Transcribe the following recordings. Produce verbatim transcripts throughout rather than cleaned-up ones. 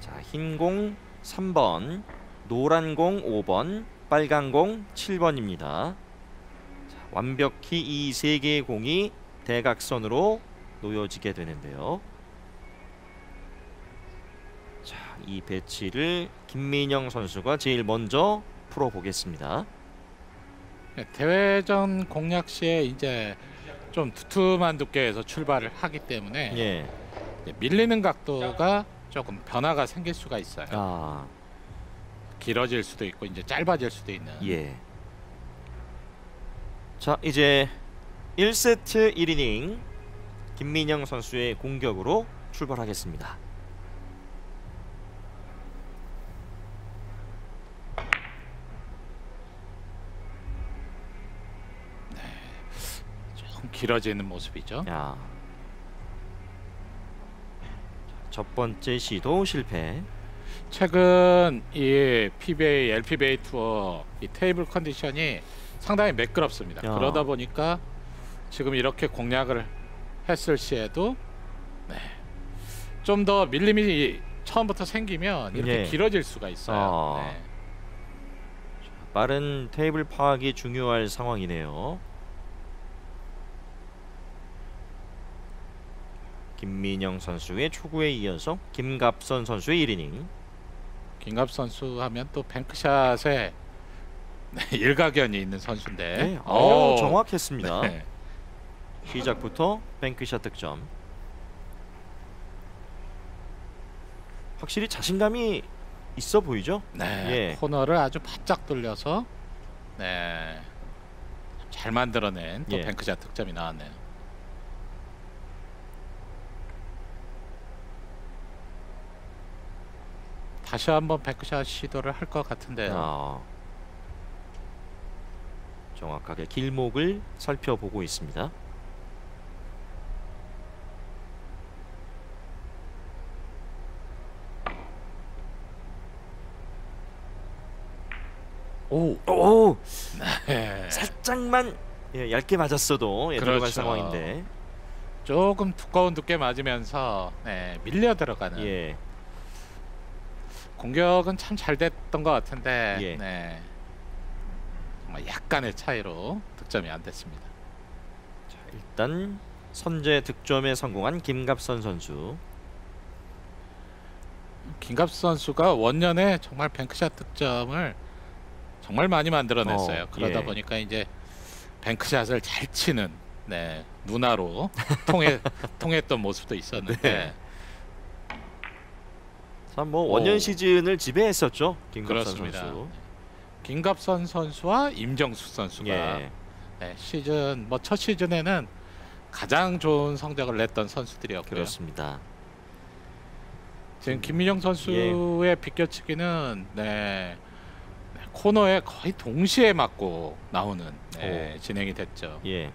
자, 흰 공 삼 번, 노란 공 오 번, 빨간 공 칠 번입니다. 자, 완벽히 이 세 개의 공이 대각선으로 놓여지게 되는데요. 자, 이 배치를 김민영 선수가 제일 먼저 풀어보겠습니다. 네, 대회전 공략 시에 이제 좀 두툼한 두께에서 출발을 하기 때문에 예. 밀리는 각도가 조금 변화가 생길 수가 있어요. 아, 길어질 수도 있고 이제 짧아질 수도 있는. 예. 자, 이제 일 세트 일 이닝 김민영 선수의 공격으로 출발하겠습니다. 조금 길어지는 모습이죠. 야. 첫 번째 시도 실패. 최근 이 피비에이, 엘피비에이 투어 이 테이블 컨디션이 상당히 매끄럽습니다. 야. 그러다 보니까 지금 이렇게 공략을 했을 시에도 네. 좀 더 밀림이 처음부터 생기면 이렇게 예. 길어질 수가 있어요. 아. 네. 빠른 테이블 파악이 중요할 상황이네요. 김민영 선수의 초구에 이어서 김갑선 선수의 일 이닝. 김갑 선수 하면 또 뱅크샷에 네, 일가견이 있는 선수인데 네, 오, 오, 정확했습니다. 네. 시작부터 뱅크샷 득점. 확실히 자신감이 있어 보이죠? 네, 예. 코너를 아주 바짝 돌려서 네, 잘 만들어낸 또 예. 뱅크샷 득점이 나왔네요. 다시 한번 뱅크샷 시도를 할 것 같은데요. 아, 정확하게 길목을 살펴보고 있습니다. 오, 오, 네. 살짝만 예, 얇게 맞았어도 예, 들어갈 그렇죠. 상황인데. 조금 두꺼운 두께 맞으면서 네, 밀려 들어가는 예, 공격은 참 잘 됐던 것 같은데 예. 네. 정말 약간의 차이로 득점이 안 됐습니다. 자, 일단 선제 득점에 성공한 김갑선 선수. 김갑 선수가 원년에 정말 뱅크샷 득점을 정말 많이 만들어냈어요. 어, 그러다 예. 보니까 이제 뱅크샷을 잘 치는 네, 누나로 통해 통했던 모습도 있었는데 네. 참 뭐 오. 원년 시즌을 지배했었죠, 김갑선 그렇습니다. 선수. 김갑선 선수와 임정수 선수가 예, 네, 시즌 뭐 첫 시즌에는 가장 좋은 성적을 냈던 선수들이었고요. 그렇습니다. 지금 김민영 선수의 예. 비껴치기는 네, 네, 코너에 거의 동시에 맞고 나오는 네, 진행이 됐죠. 예,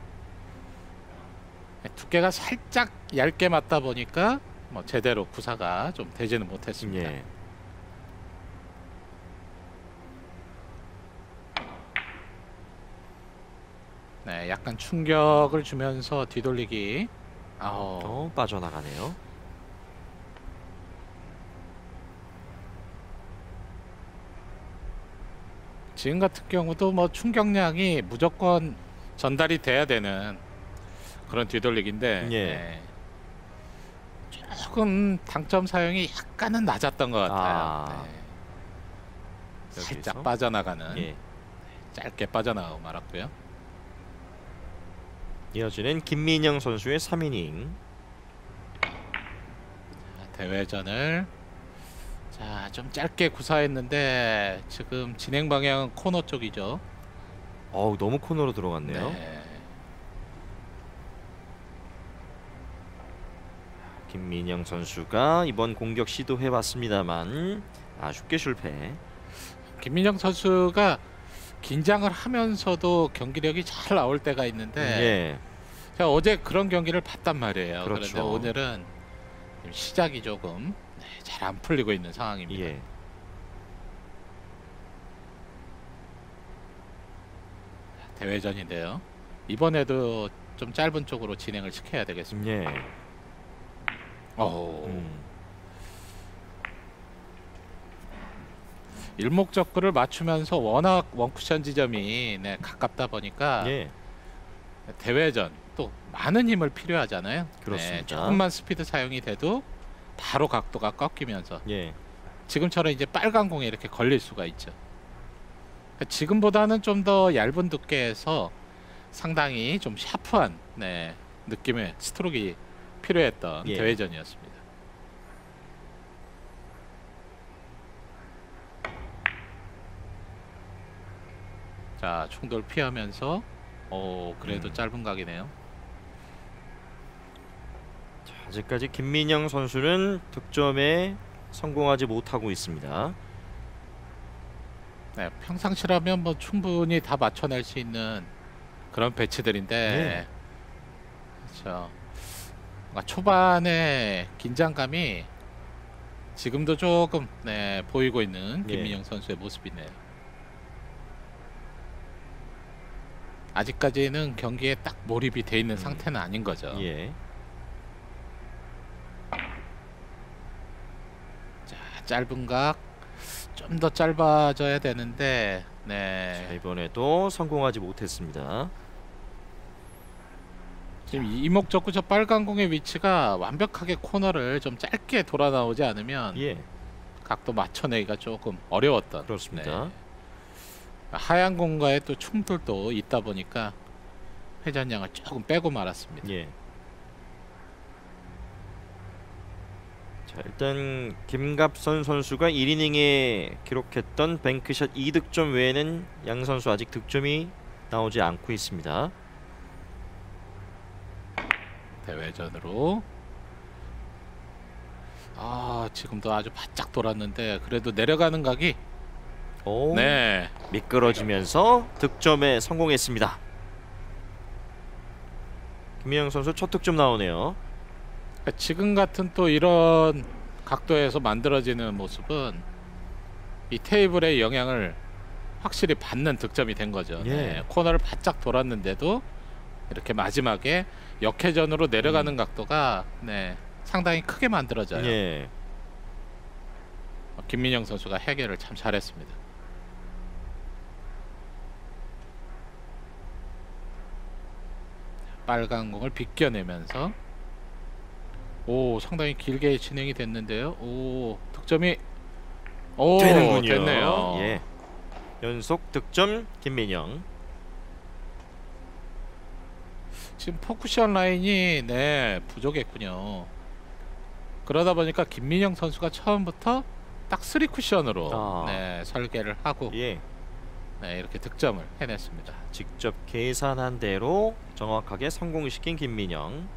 네, 두께가 살짝 얇게 맞다 보니까 뭐 제대로 구사가 좀 되지는 못했습니다. 예. 네, 약간 충격을 주면서 뒤돌리기. 아우, 어, 빠져나가네요. 지금 같은 경우도 뭐 충격량이 무조건 전달이 돼야 되는 그런 뒤돌리기인데 예. 네. 조금 당점 사용이 약간은 낮았던 것 같아요. 아. 네. 여기서? 살짝 빠져나가는 예. 짧게 빠져나가고 말았고요. 이어지는 김민영 선수의 삼 이닝. 대회전을 자, 좀 짧게 구사했는데 지금 진행 방향은 코너 쪽이죠. 어우, 너무 코너로 들어갔네요. 네. 김민영 선수가 이번 공격 시도해봤습니다만 아쉽게 실패. 김민정 선수가 긴장을 하면서도 경기력이 잘 나올 때가 있는데 예, 제가 어제 그런 경기를 봤단 말이에요. 그렇죠. 그런데 오늘은 시작이 조금 네, 잘 안 풀리고 있는 상황입니다. 예. 대회전인데요. 이번에도 좀 짧은 쪽으로 진행을 시켜야 되겠습니다. 예. 오. 음. 일목적구를 맞추면서 워낙 원쿠션 지점이 네, 가깝다 보니까 예. 대회전 또 많은 힘을 필요하잖아요. 그렇습니다. 네, 조금만 스피드 사용이 돼도 바로 각도가 꺾이면서 예. 지금처럼 이제 빨간 공에 이렇게 걸릴 수가 있죠. 그러니까 지금보다는 좀 더 얇은 두께에서 상당히 좀 샤프한 네, 느낌의 스트로크가 필요했던 예. 대회전이었습니다. 자, 충돌 피하면서 오, 그래도 음. 짧은 각이네요. 자, 아직까지 김민영 선수는 득점에 성공하지 못하고 있습니다. 네, 평상시라면 뭐 충분히 다 맞춰낼 수 있는 그런 배치들인데 네. 그렇죠. 뭔가 초반에 긴장감이 지금도 조금 네, 보이고 있는 예. 김민영 선수의 모습이네요. 아직까지는 경기에 딱 몰입이 돼 있는 음. 상태는 아닌 거죠. 예. 자, 짧은 각 좀 더 짧아져야 되는데 자, 네. 이번에도 성공하지 못했습니다. 지금 이목적구 저 빨간 공의 위치가 완벽하게 코너를 좀 짧게 돌아 나오지 않으면 예. 각도 맞춰내기가 조금 어려웠던 그렇습니다. 네. 하얀 공과의 또 충돌도 있다 보니까 회전량을 조금 빼고 말았습니다. 예. 자, 일단 김갑선 선수가 일 이닝에 기록했던 뱅크샷 이 득점 외에는 양 선수 아직 득점이 나오지 않고 있습니다. 대회전으로 아, 지금도 아주 바짝 돌았는데 그래도 내려가는 각이 오, 네. 미끄러지면서 득점에 성공했습니다. 김민영 선수 첫 득점 나오네요. 그러니까 지금 같은 또 이런 각도에서 만들어지는 모습은 이 테이블의 영향을 확실히 받는 득점이 된 거죠. 예. 네, 코너를 바짝 돌았는데도 이렇게 마지막에 역회전으로 내려가는 음. 각도가 네, 상당히 크게 만들어져요. 예. 김민영 선수가 해결을 참 잘했습니다. 빨간 공을 비껴내면서 오, 상당히 길게 진행이 됐는데요. 오, 득점이 오, 되는군요. 됐네요. 예. 연속 득점 김민영. 지금 포쿠션 라인이 네, 부족했군요. 그러다 보니까 김민영 선수가 처음부터 딱 쓰리 쿠션으로 아. 네, 설계를 하고 예. 네, 이렇게 득점을 해냈습니다. 직접 계산한 대로 정확하게 성공시킨 김민영.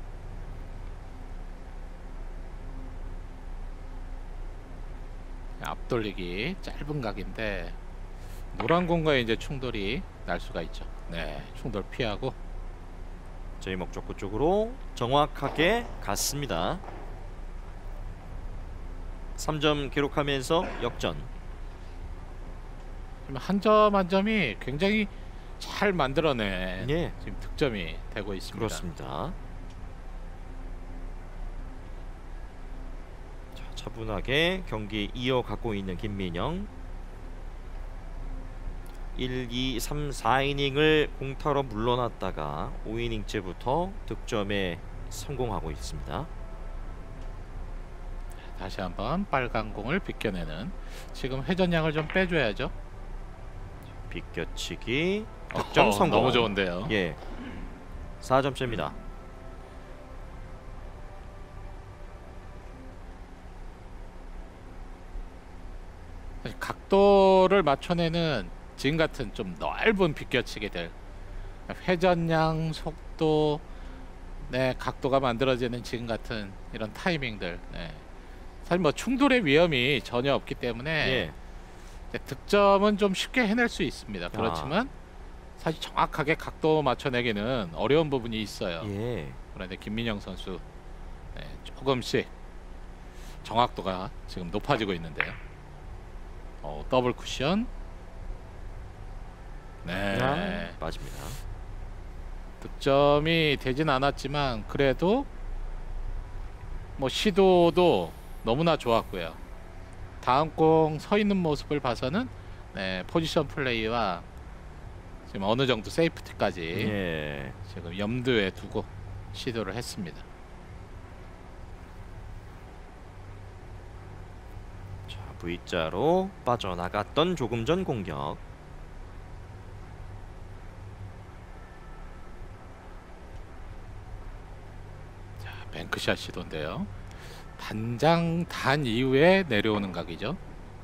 앞돌리기 짧은 각인데 노란 공과의 이제 충돌이 날 수가 있죠. 네, 충돌 피하고 저희 목적구 쪽으로 정확하게 갔습니다. 삼 점 기록하면서 역전. 한 점 한 점이 굉장히 잘 만들어낸 예. 지금 득점이 되고 있습니다. 그렇습니다. 자, 차분하게 경기 이어가고 있는 김민영. 일, 이, 삼, 사 이닝을 공타로 물러났다가 오 이닝째부터 득점에 성공하고 있습니다. 다시 한번 빨간 공을 비껴내는 지금 회전량을 좀 빼줘야죠. 비껴치기 득점 어허, 성공. 너무 좋은데요. 예, 사 점째입니다. 각도를 맞춰내는 지금 같은 좀 넓은 비껴치기들, 회전량, 속도, 네, 각도가 만들어지는 지금 같은 이런 타이밍들, 네. 사실 뭐 충돌의 위험이 전혀 없기 때문에 예, 네, 득점은 좀 쉽게 해낼 수 있습니다. 그렇지만 사실 정확하게 각도 맞춰내기는 어려운 부분이 있어요. 예. 그런데 김민영 선수 네, 조금씩 정확도가 지금 높아지고 있는데요. 어, 더블 쿠션. 네. 아, 맞습니다. 득점이 되진 않았지만 그래도 뭐 시도도 너무나 좋았고요. 다음 공 서 있는 모습을 봐서는 네, 포지션 플레이와 지금 어느 정도 세이프티까지 예. 지금 염두에 두고 시도를 했습니다. 자, V자로 빠져나갔던 조금 전 공격. 자, 뱅크샷 시도인데요. 단장 단 이후에 내려오는 각이죠.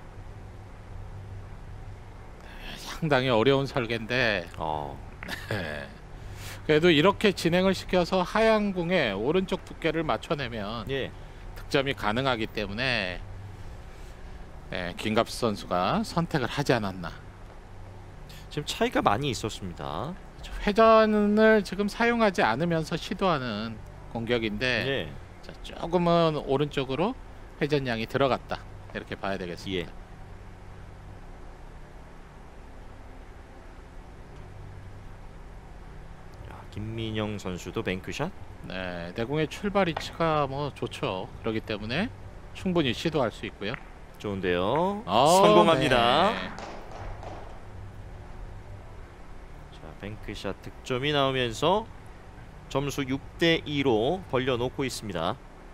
네, 상당히 어려운 설계인데 어. 네. 그래도 이렇게 진행을 시켜서 하양궁의 오른쪽 두께를 맞춰내면 예. 득점이 가능하기 때문에 네, 김갑수 선수가 선택을 하지 않았나. 지금 차이가 많이 있었습니다. 회전을 지금 사용하지 않으면서 시도하는 공격인데 예. 자, 조금은 오른쪽으로 회전량이 들어갔다 이렇게 봐야 되겠습니다. 예. 자, 김민영 선수도 뱅크샷. 네, 내공의 출발 위치가 뭐 좋죠. 그렇기 때문에 충분히 시도할 수 있고요. 좋은데요. 어, 성공합니다. 네. 자, 뱅크샷 득점이 나오면서 점수 육 대 이로 벌려놓고 있습니다.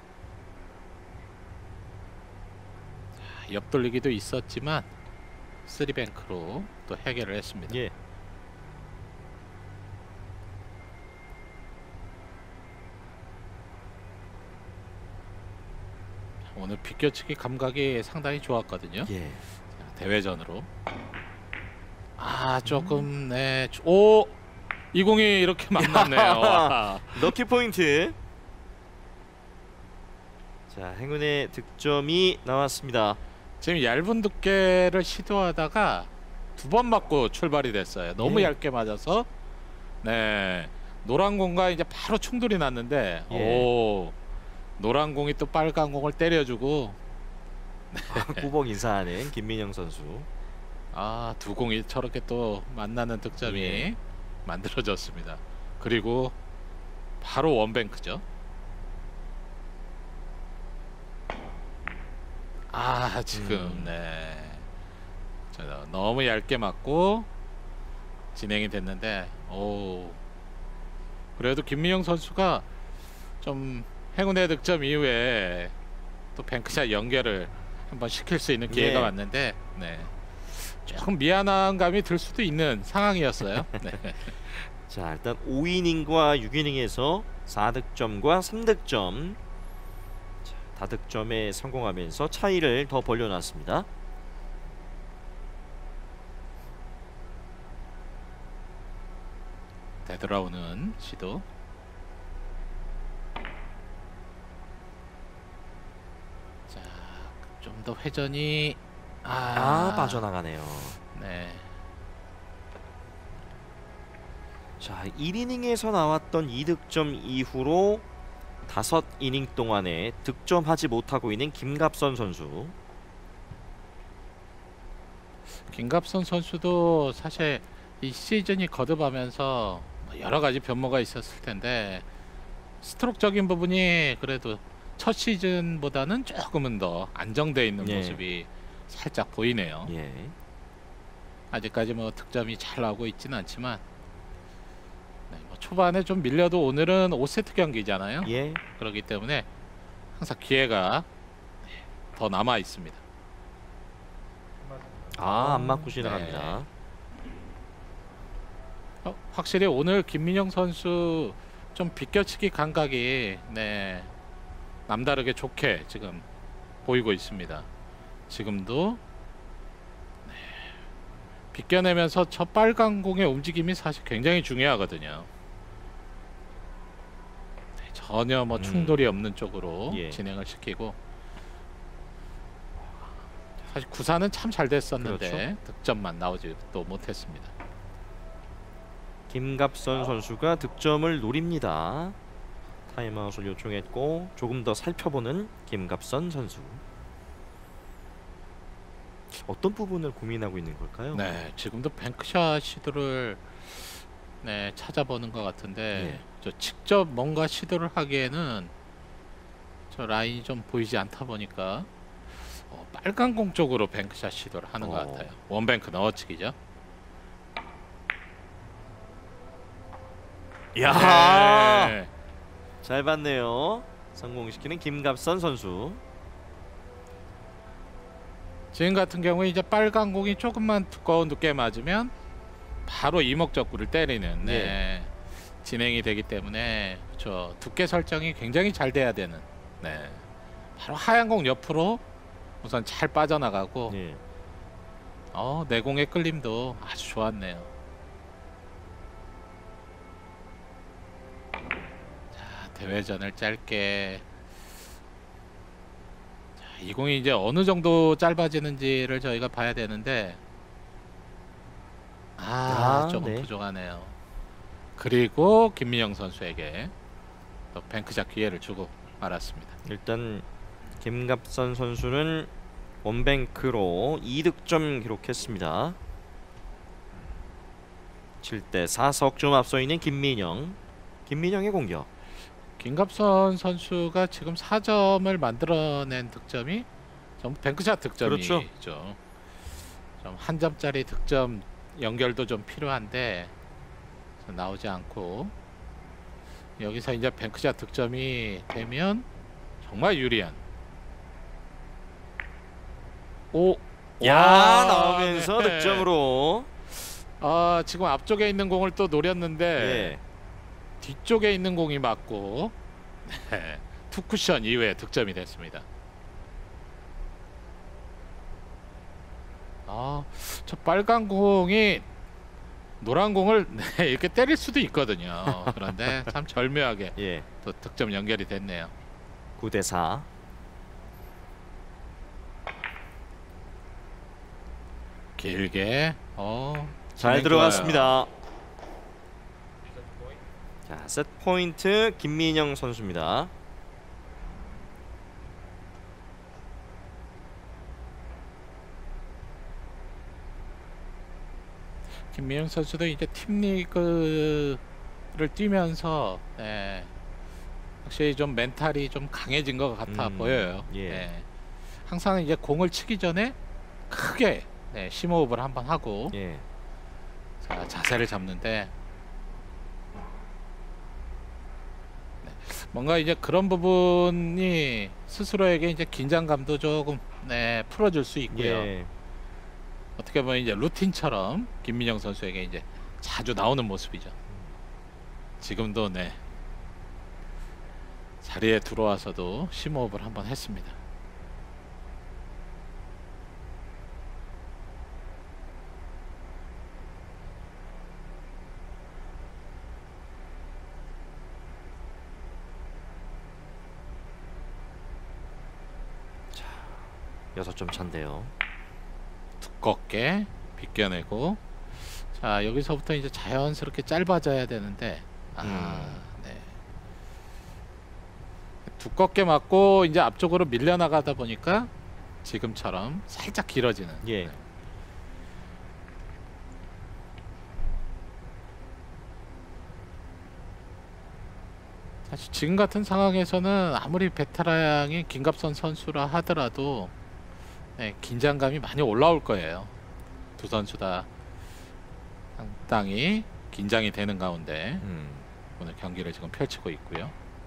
옆돌리기도 있었지만 쓰리뱅크로 또 해결을 했습니다. 예. 오늘 비껴치기 감각이 상당히 좋았거든요. 예. 자, 대회전으로 아 조금 네. 오! 이공이 이렇게 만났네요. 와. 럭키 포인트. 자, 행운의 득점이 나왔습니다. 지금 얇은 두께를 시도하다가 두 번 맞고 출발이 됐어요. 너무 예. 얇게 맞아서 네 노란 공과 이제 바로 충돌이 났는데 예. 오 노란 공이 또 빨간 공을 때려주고 아, 꾸벅 인사하는 김민영 선수. 아 두 공이 저렇게 또 만나는 득점이 예. 만들어졌습니다. 그리고 바로 원뱅크죠. 아 지금 음. 네 자, 너무 얇게 맞고 진행이 됐는데 오 그래도 김민영 선수가 좀 행운의 득점 이후에 또 뱅크샷 연결을 한번 시킬 수 있는 기회가 예. 왔는데 네 조금 미안한 감이 들 수도 있는 상황이었어요. 네. 자, 일단 오 이닝과 육 이닝에서 사 득점과 삼 득점. 자, 다득점에 성공하면서 차이를 더 벌려놨습니다. 되돌아오는 시도. 자, 좀 더 회전이 아, 아, 빠져나가네요. 네. 자, 일 이닝에서 나왔던 이 득점 이후로 다섯 이닝 동안에 득점하지 못하고 있는 김갑선 선수. 김갑선 선수도 사실 이 시즌이 거듭하면서 여러 가지 변모가 있었을 텐데 스트로크적인 부분이 그래도 첫 시즌보다는 조금은 더 안정되어 있는 예. 모습이 살짝 보이네요. 예. 아직까지 뭐 득점이 잘 나오고 있지는 않지만 네, 뭐 초반에 좀 밀려도 오늘은 오 세트 경기잖아요. 예. 그렇기 때문에 항상 기회가 더 남아 있습니다. 아, 안 맞고 지나갑니다. 네. 어, 확실히 오늘 김민영 선수 좀 비껴치기 감각이 네, 남다르게 좋게 지금 보이고 있습니다. 지금도 네, 비껴내면서 저 빨간 공의 움직임이 사실 굉장히 중요하거든요. 네, 전혀 뭐 음. 충돌이 없는 쪽으로 예. 진행을 시키고 사실 구사는 참 잘 됐었는데 그렇죠. 득점만 나오지 또 못했습니다. 김갑선 선수가 득점을 노립니다. 타임아웃을 요청했고 조금 더 살펴보는 김갑선 선수. 어떤 부분을 고민하고 있는 걸까요? 네, 지금도 뱅크샷 시도를 네, 찾아보는 것 같은데 예. 저 직접 뭔가 시도를 하기에는 저 라인이 좀 보이지 않다 보니까 어, 빨간 공 쪽으로 뱅크샷 시도를 하는 것 어. 같아요. 원뱅크 넣어치기죠. 야, 네. 잘 봤네요. 성공시키는 김갑선 선수. 지금 같은 경우에 이제 빨간 공이 조금만 두꺼운 두께 맞으면 바로 이목적구를 때리는 네. 예. 진행이 되기 때문에 그렇죠. 두께 설정이 굉장히 잘 돼야 되는 네. 바로 하얀 공 옆으로 우선 잘 빠져나가고 예. 어, 내공의 끌림도 아주 좋았네요. 자, 대회전을 짧게. 자, 이 공이 이제 어느 정도 짧아지는지를 저희가 봐야 되는데 아, 아, 조금 네. 부족하네요. 그리고 김민영 선수에게 또 뱅크샷 기회를 주고 말았습니다. 일단 김갑선 선수는 원뱅크로 이 득점 기록했습니다. 칠 대 사 석점 앞서 있는 김민영. 김민영의 공격. 김갑선 선수가 지금 사 점을 만들어낸 득점이 전부 뱅크샷 득점이죠. 그렇죠. 좀 한 점짜리 득점 연결도 좀 필요한데 나오지 않고 여기서 이제 뱅크샷 득점이 되면 정말 유리한. 오, 야, 와, 나오면서 네. 득점으로. 아, 지금 앞쪽에 있는 공을 또 노렸는데 예. 뒤쪽에 있는 공이 맞고 네, 투쿠션 이후에 득점이 됐습니다. 아, 저 빨간 공이 노란 공을 네, 이렇게 때릴 수도 있거든요. 그런데 참 절묘하게 예. 또 득점 연결이 됐네요. 구 대 사. 길게 어, 잘 진행 들어갔습니다. 자, 세트 포인트 김민영 선수입니다. 김민영 선수도 이제 팀리그를 뛰면서 네, 확실히 좀 멘탈이 좀 강해진 것 같아 음, 보여요. 예. 네. 항상 이제 공을 치기 전에 크게 네, 심호흡을 한번 하고 예. 자, 자세를 잡는데 네, 뭔가 이제 그런 부분이 스스로에게 이제 긴장감도 조금 네, 풀어줄 수 있고요. 예. 어떻게 보면 이제 루틴처럼 김민영 선수에게 이제 자주 나오는 모습이죠. 지금도 네 자리에 들어와서도 심호흡을 한번 했습니다. 여섯 점 차인데요. 두껍게 비껴내고 자 여기서부터 이제 자연스럽게 짧아져야 되는데 아 음. 네. 두껍게 맞고 이제 앞쪽으로 밀려나가다 보니까 지금처럼 살짝 길어지는 예. 네. 사실 지금 같은 상황에서는 아무리 베테랑인 김갑선 선수라 하더라도 네, 긴장감이 많이 올라올 거예요. 두 선수 다 상당히 긴장이 되는 가운데 음. 오늘 경기를 지금 펼치고 있고요.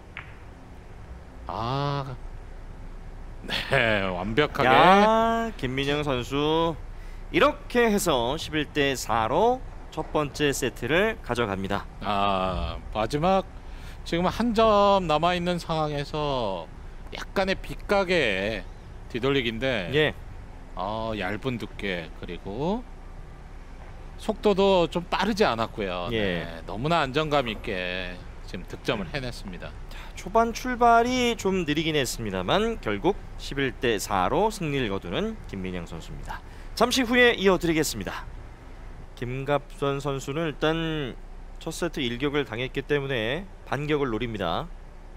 아, 네, 완벽하게 야, 김민영 선수 이렇게 해서 십일 대 사로 첫 번째 세트를 가져갑니다. 아 마지막 지금 한 점 남아 있는 상황에서 약간의 빗가게 뒤돌리기인데 예. 어, 얇은 두께 그리고 속도도 좀 빠르지 않았고요. 예. 네, 너무나 안정감 있게 지금 득점을 해냈습니다. 초반 출발이 좀 느리긴 했습니다만 결국 십일 대 사로 승리를 거두는 김민영 선수입니다. 잠시 후에 이어드리겠습니다. 김갑선 선수는 일단 첫 세트 일격을 당했기 때문에 반격을 노립니다.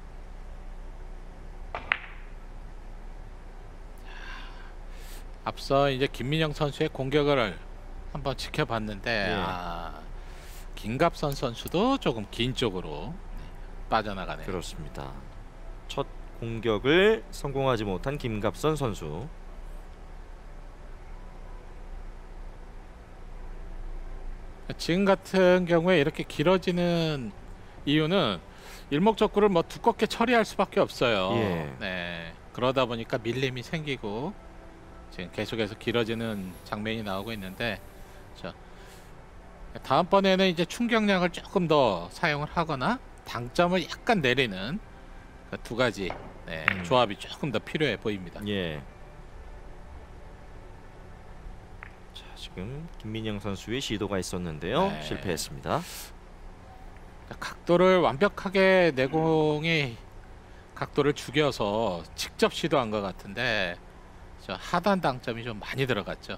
앞서 이제 김민영 선수의 공격을 한번 지켜봤는데 예. 아, 김갑선 선수도 조금 긴 쪽으로 빠져나가네요. 그렇습니다. 첫 공격을 성공하지 못한 김갑선 선수. 지금 같은 경우에 이렇게 길어지는 이유는 일목적구를 뭐 두껍게 처리할 수밖에 없어요. 예. 네. 그러다 보니까 밀림이 생기고 지금 계속해서 길어지는 장면이 나오고 있는데, 자, 다음번에는 이제 충격량을 조금 더 사용을 하거나 당점을 약간 내리는 그 두 가지 네, 음. 조합이 조금 더 필요해 보입니다. 예. 자, 지금 김민영 선수의 시도가 있었는데요. 네. 실패했습니다. 각도를 완벽하게 내공이 각도를 죽여서 직접 시도한 것 같은데 저 하단 당점이 좀 많이 들어갔죠.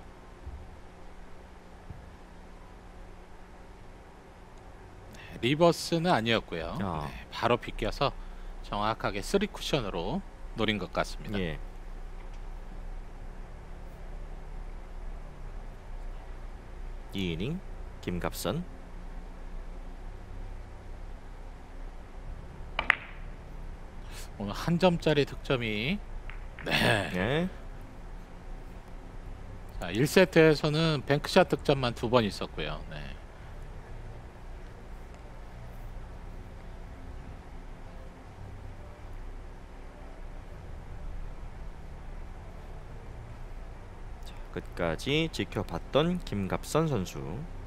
네, 리버스는 아니었고요. 아. 네, 바로 비껴서 정확하게 쓰리 쿠션으로 노린 것 같습니다. 예. 이 이닝 김갑선. 오늘 한 점짜리 득점이 네. 네. 자, 일 세트에서는 뱅크샷 득점만 두 번 있었고요. 네. 끝까지 지켜봤던 김갑선 선수.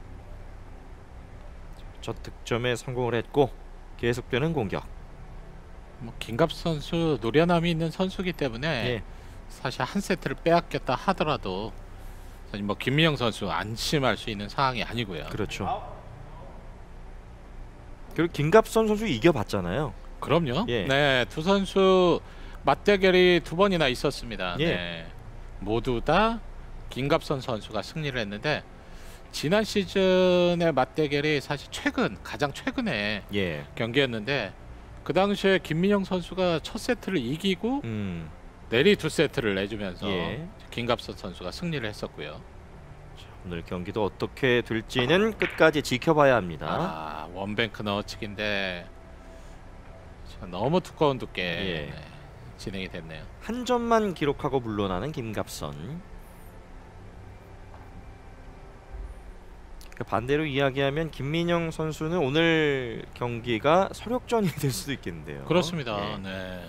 첫 득점에 성공을 했고 계속되는 공격. 뭐 김갑 선수 노련함이 있는 선수기 때문에 예. 사실 한 세트를 빼앗겼다 하더라도 사실 뭐 김민영 선수 안심할 수 있는 상황이 아니고요. 그렇죠. 그리고 김갑선 선수 이겨봤잖아요. 그럼요. 예. 네, 두 선수 맞대결이 두 번이나 있었습니다. 예. 네. 모두 다 김갑선 선수가 승리를 했는데 지난 시즌의 맞대결이 사실 최근 가장 최근에 예. 경기였는데 그 당시에 김민영 선수가 첫 세트를 이기고 음. 내리 두 세트를 내주면서 예. 김갑선 선수가 승리를 했었고요. 오늘 경기도 어떻게 될지는 끝까지 지켜봐야 합니다. 아, 원뱅크 넣어치기인데 너무 두꺼운 두께 예. 네, 진행이 됐네요. 한 점만 기록하고 물러나는 김갑선. 그 반대로 이야기하면 김민영 선수는 오늘 경기가 서력전이 될 수도 있겠는데요. 그렇습니다. 예. 네.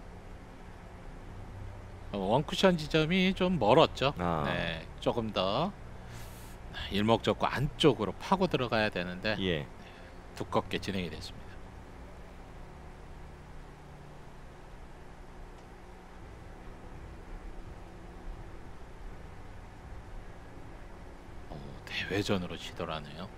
어, 원쿠션 지점이 좀 멀었죠. 아. 네, 조금 더 일목적구 안쪽으로 파고 들어가야 되는데 예. 두껍게 진행이 됐습니다. 오, 대회전으로 치더라네요.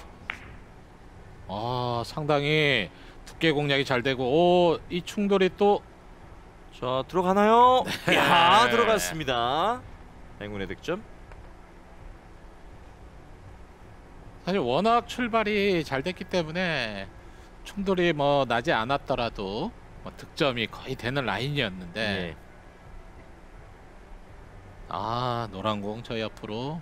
아, 상당히 두께 공략이 잘 되고, 오, 이 충돌이 또 자, 들어가나요? 네. 야, 들어갔습니다. 행운의 득점. 사실 워낙 출발이 잘 됐기 때문에 충돌이 뭐 나지 않았더라도 뭐 득점이 거의 되는 라인이었는데 예. 아, 노란 공 저 옆으로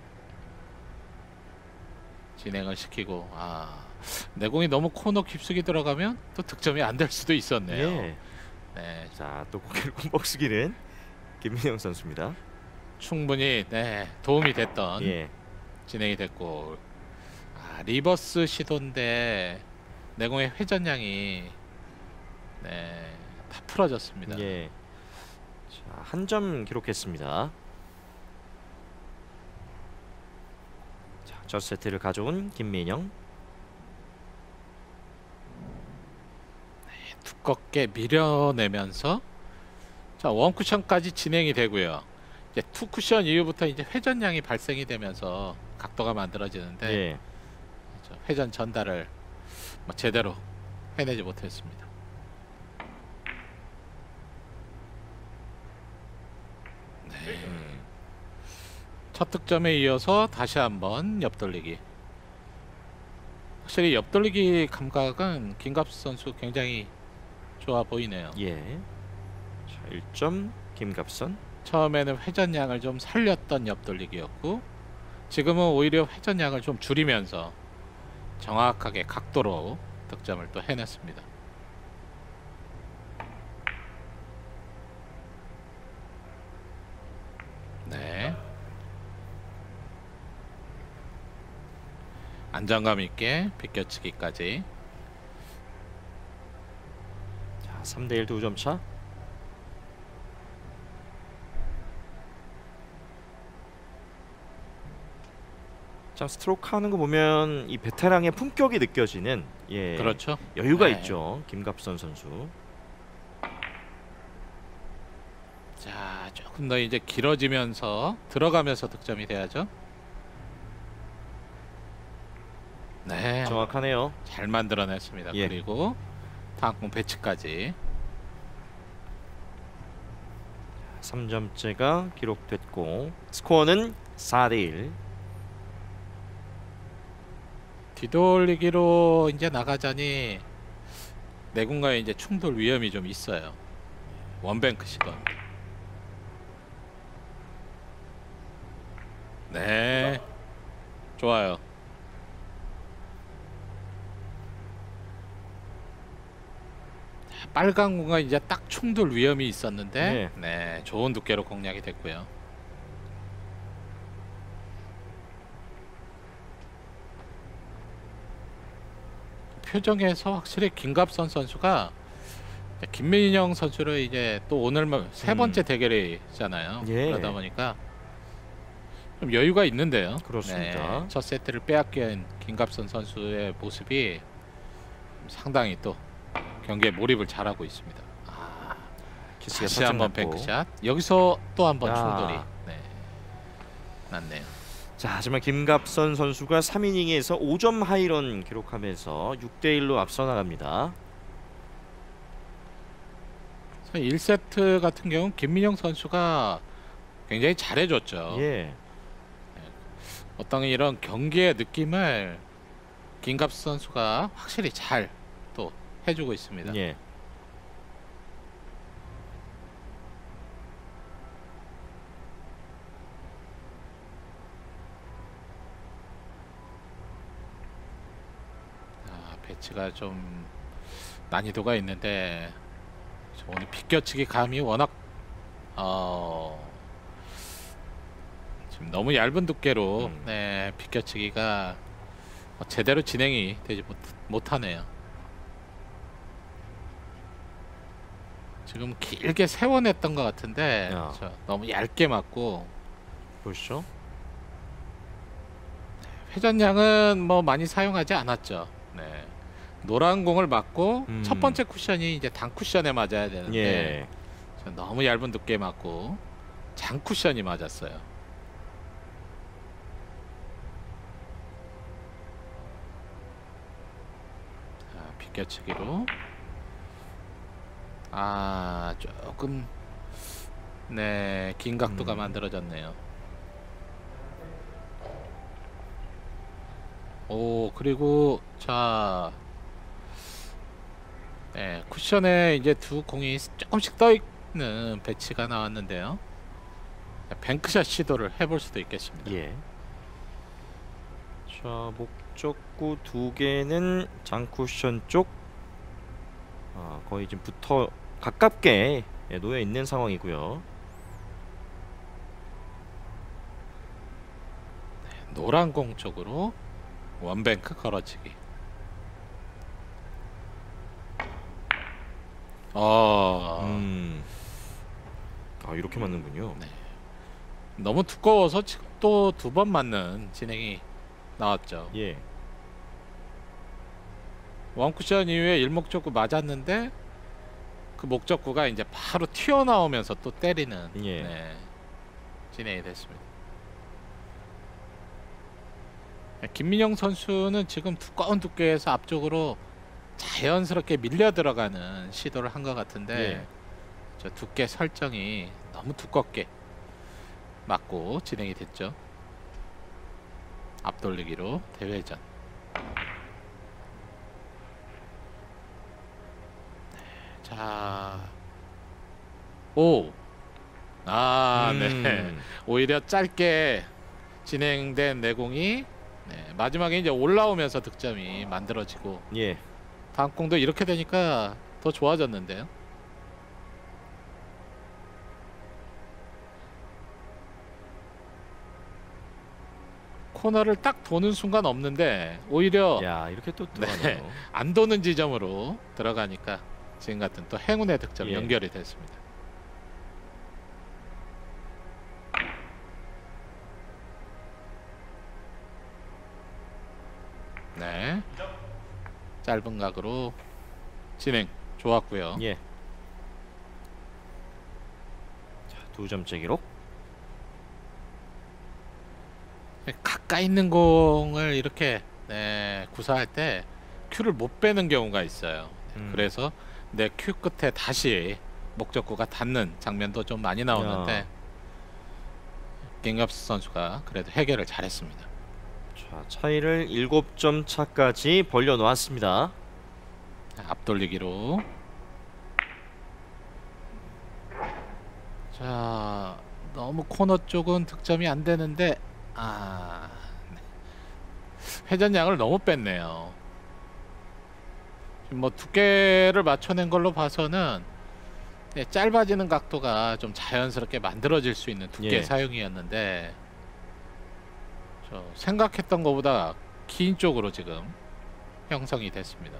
진행을 시키고, 아, 내 공이 너무 코너 깊숙이 들어가면 또 득점이 안 될 수도 있었네요. 예. 네, 자, 또 고개를 꼭 숙이는 김민영 선수입니다. 충분히 네, 도움이 됐던 예. 진행이 됐고, 아, 리버스 시도인데 내공의 회전량이 네, 다 풀어졌습니다. 예. 자, 한 점 기록했습니다. 자, 첫 세트를 가져온 김민영. 두껍게 밀어내면서 자, 원쿠션까지 진행이 되고요. 이제 투쿠션 이후부터 이제 회전량이 발생이 되면서 각도가 만들어지는데 예. 저 회전 전달을 뭐 제대로 해내지 못했습니다. 네. 음. 첫 득점에 이어서 다시 한번 옆돌리기. 확실히 옆돌리기 감각은 김갑수 선수 굉장히 좋아 보이네요. 예. 자, 일 점 김갑선. 처음에는 회전량을 좀 살렸던 옆돌리기였고 지금은 오히려 회전량을 좀 줄이면서 정확하게 각도로 득점을 또 해냈습니다. 네. 안정감 있게 비껴치기까지. 자, 삼 대 일 두 점 차. 자, 스트로크 하는 거 보면 이 베테랑의 품격이 느껴지는 예, 그렇죠. 여유가 네. 있죠. 김갑선 선수. 자, 조금 더 이제 길어지면서 들어가면서 득점이 돼야죠. 네, 정확하네요. 잘 만들어냈습니다. 예. 그리고 다음공 배치까지. 삼 점째가 기록됐고 스코어는 사 대 일. 뒤돌리기로 이제 나가자니 내군과의 이제 충돌 위험이 좀 있어요. 원뱅크 시건. 네, 좋아요. 자, 빨간 공과 이제 딱 충돌 위험이 있었는데, 네, 좋은 두께로 공략이 됐고요. 표정에서 확실히 김갑선 선수가 김민영 선수를 이제 또 오늘 뭐 세 번째 음. 대결이잖아요. 예. 그러다 보니까 좀 여유가 있는데요. 그렇습니다. 네, 첫 세트를 빼앗긴 김갑선 선수의 모습이 상당히 또 경기에 몰입을 잘하고 있습니다. 아, 키스가 다시 살짝 한번 났고. 뱅크샷. 여기서 또 한번 야. 충돌이 네, 났네요. 자, 하지만 김갑선 선수가 삼 이닝에서 오 점 하이런 기록하면서 육 대 일로 앞서 나갑니다. 일 세트 같은 경우는 김민영 선수가 굉장히 잘해줬죠. 예. 어떤 이런 경기의 느낌을 김갑수 선수가 확실히 잘 또 해주고 있습니다. 예. 아, 배치가 좀 난이도가 있는데 오늘 비껴치기 감이 워낙 어 지금 너무 얇은 두께로 음. 네, 비껴치기가 제대로 진행이 되지 못, 못하네요. 지금 길게 세워냈던 것 같은데 야. 저, 너무 얇게 맞고 보시죠. 회전량은 뭐 많이 사용하지 않았죠. 네. 노란 공을 맞고 음. 첫 번째 쿠션이 이제 단 쿠션에 맞아야 되는데 예. 저 너무 얇은 두께 맞고 장 쿠션이 맞았어요. 자, 비껴치기로 아 조금 네, 긴 각도가 음. 만들어졌네요. 오, 그리고 자, 네, 쿠션에 이제 두 공이 조금씩 떠 있는 배치가 나왔는데요. 뱅크샷 시도를 해볼 수도 있겠습니다. 예. 자, 목적구 두 개는 장쿠션 쪽 아, 거의 지금 붙어 가깝게 예, 놓여 있는 상황이고요. 노란 공 쪽으로 원뱅크 걸어치기. 어, 음. 아, 이렇게 맞는군요. 네. 너무 두꺼워서 지금 또 두 번 맞는 진행이 나왔죠. 예. 원쿠션 이후에 일목적구 맞았는데 그 목적구가 이제 바로 튀어나오면서 또 때리는 예. 네, 진행이 됐습니다. 김민영 선수는 지금 두꺼운 두께에서 앞쪽으로 자연스럽게 밀려 들어가는 시도를 한 것 같은데 예. 저 두께 설정이 너무 두껍게 맞고 진행이 됐죠. 앞돌리기로 대회전. 자, 오, 아, 음. 네. 오히려 짧게 진행된 내공이 네, 마지막에 이제 올라오면서 득점이 만들어지고 예. 다음 공도 이렇게 되니까 더 좋아졌는데요. 코너를 딱 도는 순간 없는데 오히려 야, 이렇게 또 들어가네요. 안 도는 지점으로 들어가니까 지금 같은 또 행운의 득점 예. 연결이 됐습니다. 네, 짧은 각으로 진행 좋았고요. 예. 자, 두 점째 기록. 가까이 있는 공을 이렇게 네, 구사할 때 큐를 못 빼는 경우가 있어요. 음. 그래서 내 큐 끝에 다시 목적구가 닿는 장면도 좀 많이 나오는데 야. 갱갑스 선수가 그래도 해결을 잘했습니다. 자, 차이를 일곱 점 차까지 벌려 놓았습니다. 앞돌리기로. 자, 너무 코너 쪽은 득점이 안 되는데 아, 네. 회전량을 너무 뺐네요. 지금 뭐 두께를 맞춰낸 걸로 봐서는 네, 짧아지는 각도가 좀 자연스럽게 만들어질 수 있는 두께 예. 사용이었는데 저 생각했던 것보다 긴 쪽으로 지금 형성이 됐습니다.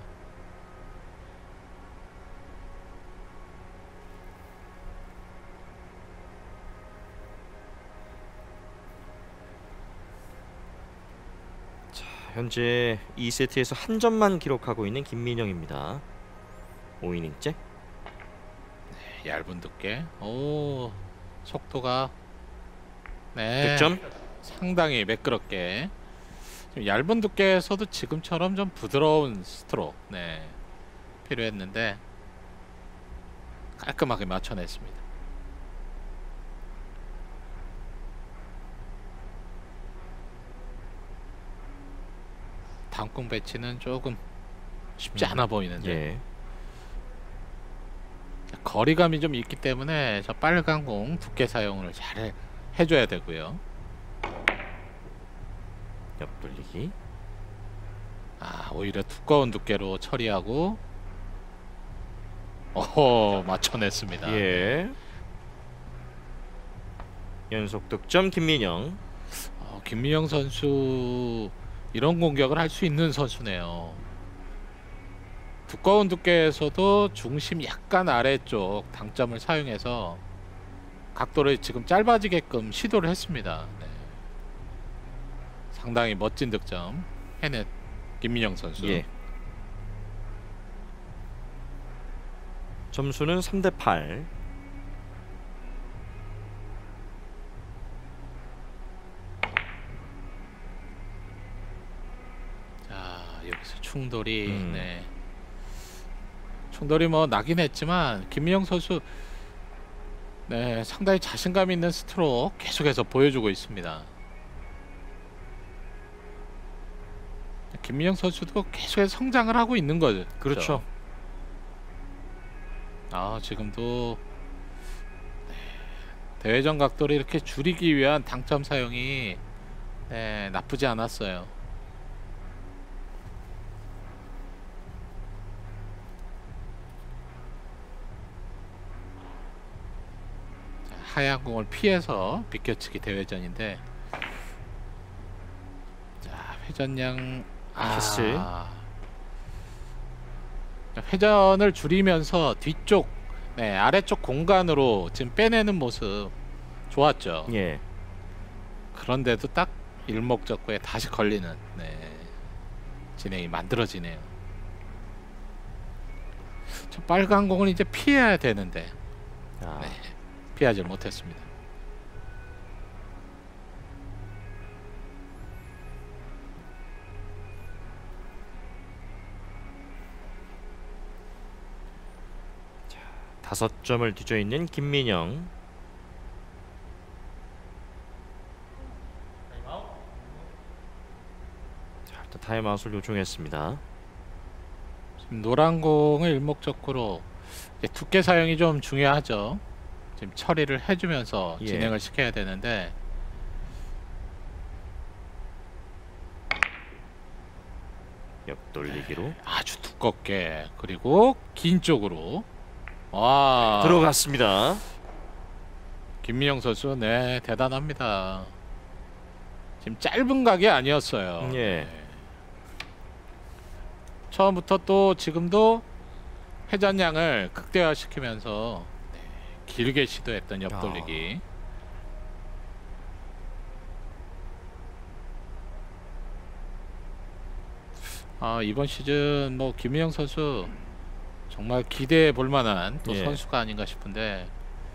현재 이 세트에서 한 점만 기록하고 있는 김민영입니다. 오 이닝째. 네, 얇은 두께. 오, 속도가 네, 득점. 상당히 매끄럽게. 좀 얇은 두께에서도 지금처럼 좀 부드러운 스트로크 네, 필요했는데 깔끔하게 맞춰냈습니다. 단공 배치는 조금 쉽지 않아 보이는데 예. 거리감이 좀 있기 때문에 저 빨간 공 두께 사용을 잘 해줘야 되고요. 옆돌리기. 아, 오히려 두꺼운 두께로 처리하고 어허, 맞춰냈습니다. 예. 연속 득점 김민영. 어, 김민영 선수 이런 공격을 할 수 있는 선수네요. 두꺼운 두께에서도 중심 약간 아래쪽 당점을 사용해서 각도를 지금 짧아지게끔 시도를 했습니다. 네. 상당히 멋진 득점 해낸 김민영 선수. 예. 점수는 삼 대 팔. 자, 여기서 충돌이 음. 네. 충돌이 뭐 나긴 했지만 김민영 선수 네, 상당히 자신감 있는 스트로크 계속해서 보여주고 있습니다. 김민영 선수도 계속해서 성장을 하고 있는 거죠. 그렇죠. 아, 지금도 네, 대회전 각도를 이렇게 줄이기 위한 당점 사용이 네, 나쁘지 않았어요. 자, 하얀 공을 피해서 비껴치기 대회전인데 자, 회전량 아, 키스. 회전을 줄이면서 뒤쪽 네, 아래쪽 공간으로 지금 빼내는 모습 좋았죠. 예. 그런데도 딱 일목적구에 다시 걸리는 네, 진행이 만들어지네요. 저 빨간 공을 이제 피해야 되는데 자, 네, 피하지 못했습니다. 다섯 점을 뒤져 있는 김민영. 자, 일단 타임아웃을 요청했습니다. 지금 노란 공을 일목적구로 이제 두께 사용이 좀 중요하죠. 지금 처리를 해주면서 예. 진행을 시켜야 되는데 옆돌리기로 아주 두껍게 그리고 긴 쪽으로 와, 들어갔습니다. 김민영 선수 네, 대단합니다. 지금 짧은 각이 아니었어요. 예. 네. 처음부터 또 지금도 회전량을 극대화시키면서 네, 길게 시도했던 옆돌리기. 아, 이번 시즌 뭐 김민영 선수 정말 기대해 볼 만한 또 예. 선수가 아닌가 싶은데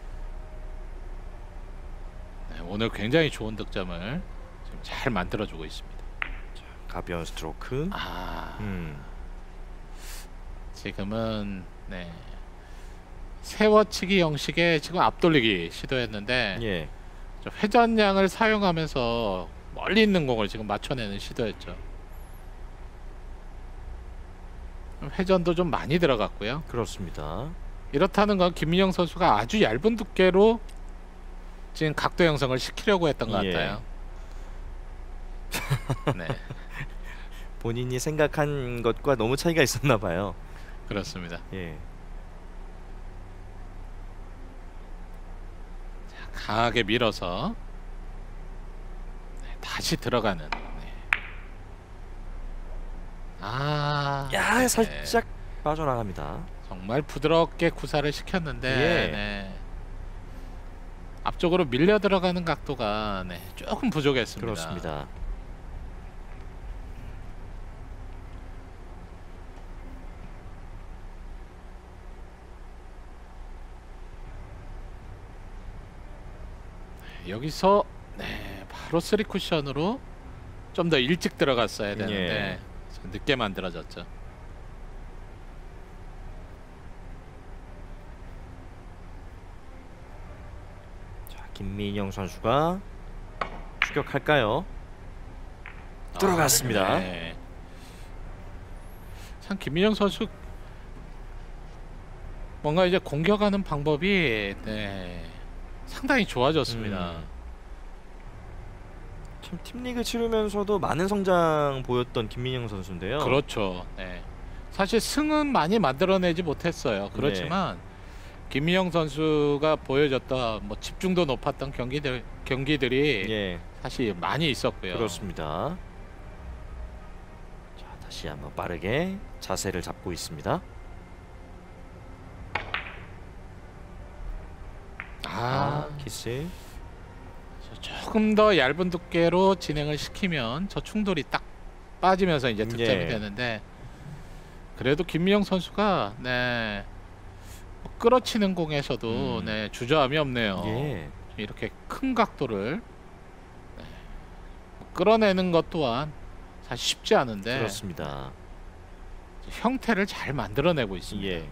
네, 오늘 굉장히 좋은 득점을 지금 잘 만들어주고 있습니다. 가벼운 스트로크. 아, 음. 지금은 네, 세워치기 형식의 지금 앞돌리기 시도했는데 예. 저 회전량을 사용하면서 멀리 있는 공을 지금 맞춰내는 시도였죠. 회전도 좀 많이 들어갔고요. 그렇습니다. 이렇다는 건 김민영 선수가 아주 얇은 두께로 지금 각도 형성을 시키려고 했던 것 예. 같아요. 네, 본인이 생각한 것과 너무 차이가 있었나 봐요. 그렇습니다. 예. 자, 강하게 밀어서 네, 다시 들어가는. 네. 아, 야, 네. 살짝 빠져나갑니다. 정말 부드럽게 구사를 시켰는데 예. 네. 앞쪽으로 밀려 들어가는 각도가 네, 조금 부족했습니다. 그렇습니다. 여기서 네, 바로 쓰리 쿠션으로 좀 더 일찍 들어갔어야 되는데 좀 늦게 만들어졌죠. 자, 김민영 선수가 추격할까요? 들어갔습니다. 아, 네. 참 김민영 선수 뭔가 이제 공격하는 방법이 네, 상당히 좋아졌습니다. 음. 참 팀리그 치르면서도 많은 성장 보였던 김민영 선수인데요. 그렇죠. 네. 사실 승은 많이 만들어내지 못했어요. 그렇지만 김민영 선수가 보여줬던 뭐 집중도 높았던 경기들 경기들이 예, 사실 많이 있었고요. 그렇습니다. 자, 다시 한번 빠르게 자세를 잡고 있습니다. 아, 아, 키스. 조금 더 얇은 두께로 진행을 시키면 저 충돌이 딱 빠지면서 이제 득점이 예. 되는데 그래도 김민영 선수가 네, 뭐 끌어치는 공에서도 음. 네, 주저함이 없네요. 예, 이렇게 큰 각도를 네, 뭐 끌어내는 것 또한 사실 쉽지 않은데 그렇습니다. 형태를 잘 만들어내고 있습니다. 예.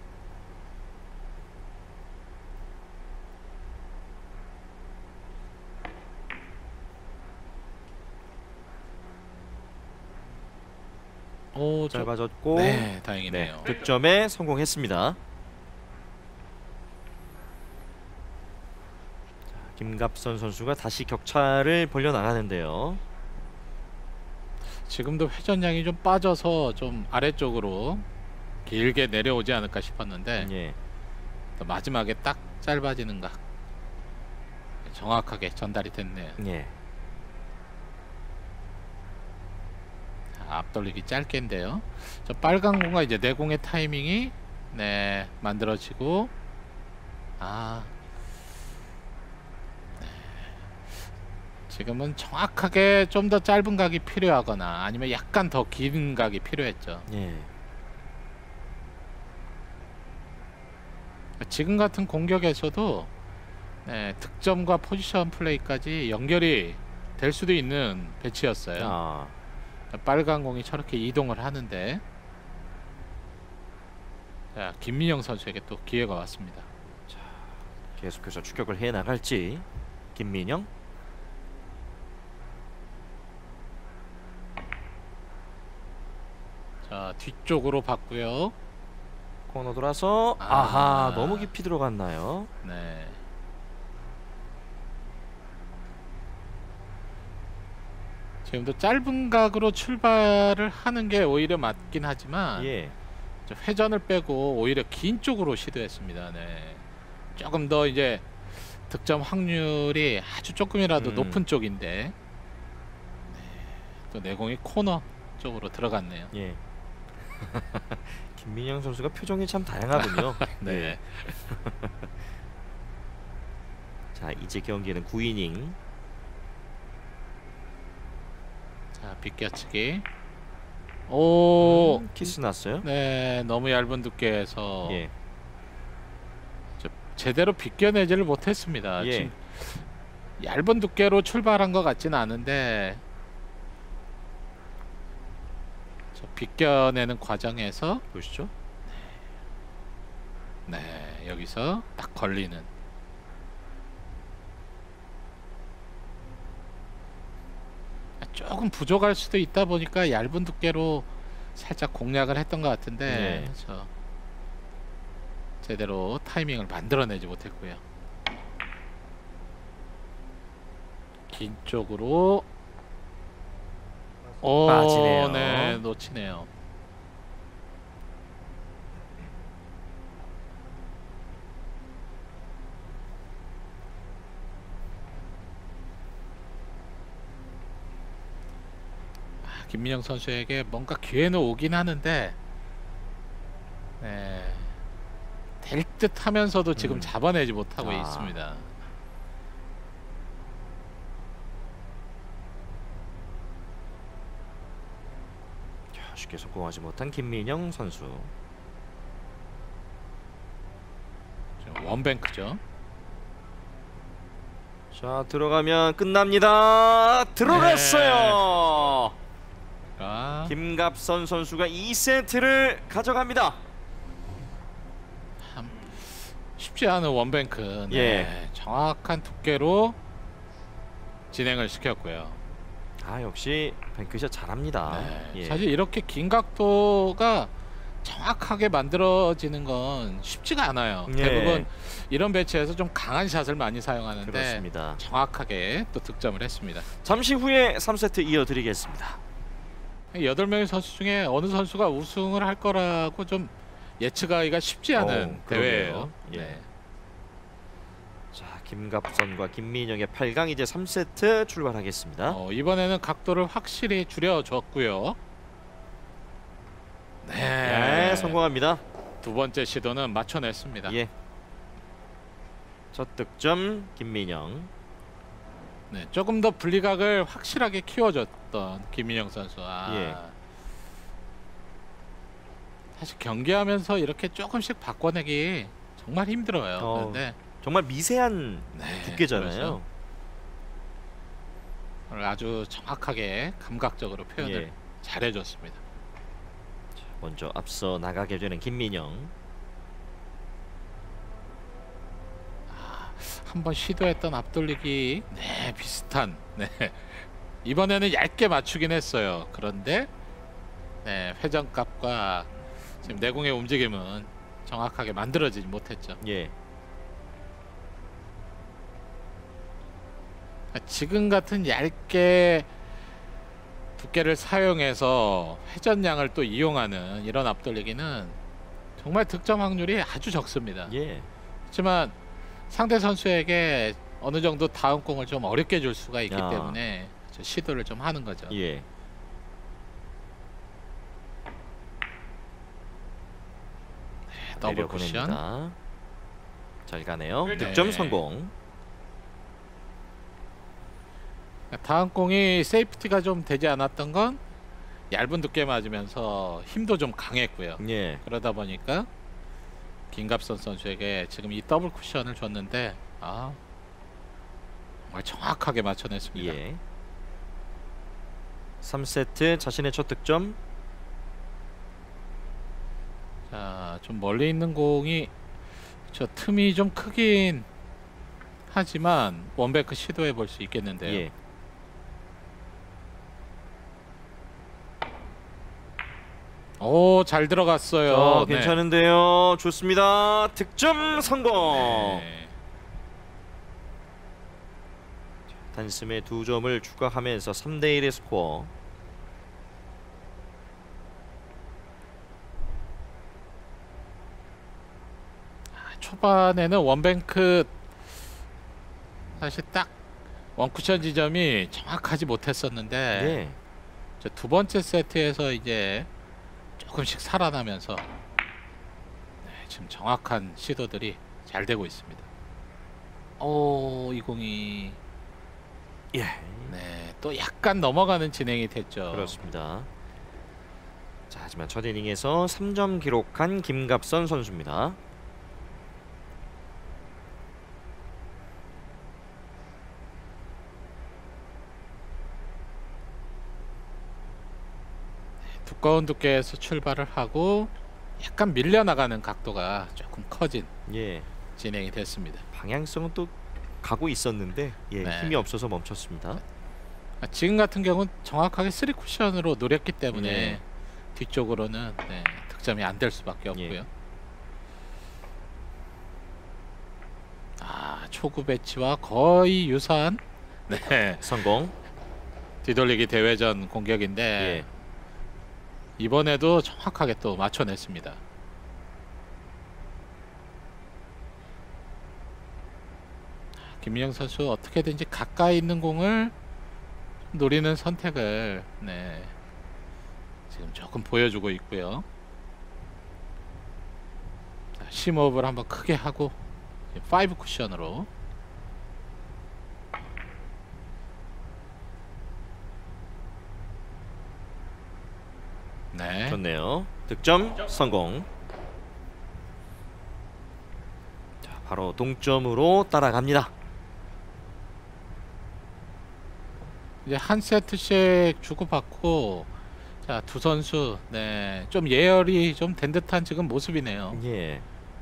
오, 저, 짧아졌고 네, 네, 다행이네요. 득점에 성공했습니다. 자, 김갑선 선수가 다시 격차를 벌려 나가는데요. 지금도 회전량이 좀 빠져서 좀 아래쪽으로 길게 내려오지 않을까 싶었는데 예. 또 마지막에 딱 짧아지는 각 정확하게 전달이 됐네요. 예. 앞돌리기 짧게인데요. 저 빨간 공과 이제 내 공의 타이밍이 네 만들어지고 아 네. 지금은 정확하게 좀 더 짧은 각이 필요하거나 아니면 약간 더 긴 각이 필요했죠. 예. 지금 같은 공격에서도 네, 득점과 포지션 플레이까지 연결이 될 수도 있는 배치였어요. 아, 빨간 공이 저렇게 이동을 하는데 자, 김민영 선수에게 또 기회가 왔습니다. 계속해서 추격을 해 나갈지 김민영. 자, 뒤쪽으로 봤고요. 코너 돌아서 아. 아하, 너무 깊이 들어갔나요? 네. 지금도 짧은 각으로 출발을 하는 게 오히려 맞긴 하지만 예. 저 회전을 빼고 오히려 긴 쪽으로 시도했습니다. 네. 조금 더 이제 득점 확률이 아주 조금이라도 음. 높은 쪽인데 또 내공이 코너 쪽으로 들어갔네요. 예. 김민영 선수가 표정이 참 다양하군요. 네. 자, 이제 경기는 구 이닝. 자, 빗겨치기. 오, 음, 키스 났어요. 네, 너무 얇은 두께에서 예. 저, 제대로 빗겨내지를 못했습니다. 예. 지금 얇은 두께로 출발한 것 같지는 않은데 저 빗겨내는 과정에서 보시죠. 네, 여기서 딱 걸리는. 조금 부족할 수도 있다 보니까 얇은 두께로 살짝 공략을 했던 것 같은데 네. 저 제대로 타이밍을 만들어내지 못했고요. 긴 쪽으로 오, 빠지네요. 네, 놓치네요. 아, 김민영 선수에게 뭔가 기회는 오긴 하는데 네, 될 듯 하면서도 지금 음. 잡아내지 못하고 아. 있습니다. 쉽게 성공하지 못한 김민영 선수. 지금 원뱅크죠. 자, 들어가면 끝납니다. 들어갔어요. 아, 김갑선 선수가 이 세트를 가져갑니다. 참 쉽지 않은 원뱅크. 네, 예. 정확한 두께로 진행을 시켰고요. 아, 역시 뱅크샷 잘합니다. 네, 예. 사실 이렇게 긴 각도가 정확하게 만들어지는 건 쉽지가 않아요. 예. 대부분 이런 배치에서 좀 강한 샷을 많이 사용하는데 그렇습니다. 정확하게 또 득점을 했습니다. 잠시 후에 삼 세트 이어드리겠습니다. 여덟 명의 선수 중에 어느 선수가 우승을 할 거라고 좀 예측하기가 쉽지 않은 어, 대회예요. 그러게요. 예. 네. 자, 김갑선과 김민영의 팔 강 이제 삼 세트 출발하겠습니다. 어, 이번에는 각도를 확실히 줄여줬고요. 네, 네, 성공합니다. 두 번째 시도는 맞춰냈습니다. 예. 첫 득점 김민영. 네, 조금 더 분리각을 확실하게 키워줬던 김민영 선수. 아, 예. 사실 경기하면서 이렇게 조금씩 바꿔내기 정말 힘들어요. 어, 그런데 정말 미세한 네, 두께잖아요. 그래서 아주 정확하게 감각적으로 표현을 예. 잘해줬습니다. 먼저 앞서 나가게 되는 김민영. 한번 시도했던 앞돌리기 네 비슷한 네 이번에는 얇게 맞추긴 했어요. 그런데 네 회전값과 지금 내공의 움직임은 정확하게 만들어지지 못했죠. 예. 지금 같은 얇게 두께를 사용해서 회전량을 또 이용하는 이런 앞돌리기는 정말 득점 확률이 아주 적습니다. 예. 하지만 상대 선수에게 어느 정도 다음 공을 좀 어렵게 줄 수가 있기 야. 때문에 저 시도를 좀 하는 거죠. 예. 더블 쿠션. 내려보냅니다. 잘 가네요. 네. 득점 성공. 다음 공이 세이프티가 좀 되지 않았던 건 얇은 두께 맞으면서 힘도 좀 강했고요. 예. 그러다 보니까 김갑선 선수에게 지금 이 더블 쿠션을 줬는데 아 정말 정확하게 맞춰냈습니다. 예. 삼 세트 자신의 첫 득점. 자, 좀 멀리 있는 공이 저 틈이 좀 크긴 하지만 원뱅크 시도해 볼 수 있겠는데요. 예. 오, 잘 들어갔어요. 어, 네. 괜찮은데요. 좋습니다. 득점 성공. 네. 단숨에 두 점을 추가하면서 삼 대 일의 스코어. 초반에는 원뱅크 사실 딱 원쿠션 지점이 정확하지 못했었는데 예. 자, 두 번째 세트에서 이제 조금씩 살아나면서 네, 지금 정확한 시도들이 잘 되고 있습니다. 오, 이 공이 예. 네, 또 약간 넘어가는 진행이 됐죠. 그렇습니다. 자, 하지만 첫 이닝에서 삼 점 기록한 김갑선 선수입니다. 두꺼운 두께에서 출발을 하고 약간 밀려나가는 각도가 조금 커진 예. 진행이 됐습니다. 방향성은 또 가고 있었는데 예, 네. 힘이 없어서 멈췄습니다. 아, 지금 같은 경우는 정확하게 쓰리 쿠션으로 노렸기 때문에 예. 뒤쪽으로는 네, 득점이 안 될 수밖에 없고요. 예. 아, 초구 배치와 거의 유사한 네, 성공. 뒤돌리기 대회전 공격인데 예. 이번에도 정확하게 또 맞춰냈습니다. 김민영 선수 어떻게든지 가까이 있는 공을 노리는 선택을 네, 지금 조금 보여주고 있고요. 자, 심호흡을 한번 크게 하고 파이브 쿠션으로 네. 좋네요. 득점 성공. 자, 바로 동점으로 따라갑니다. 이제 한 세트씩 주고받고 자, 두 선수 네, 좀 예열이 좀 된 듯한 지금 모습이네요. 예.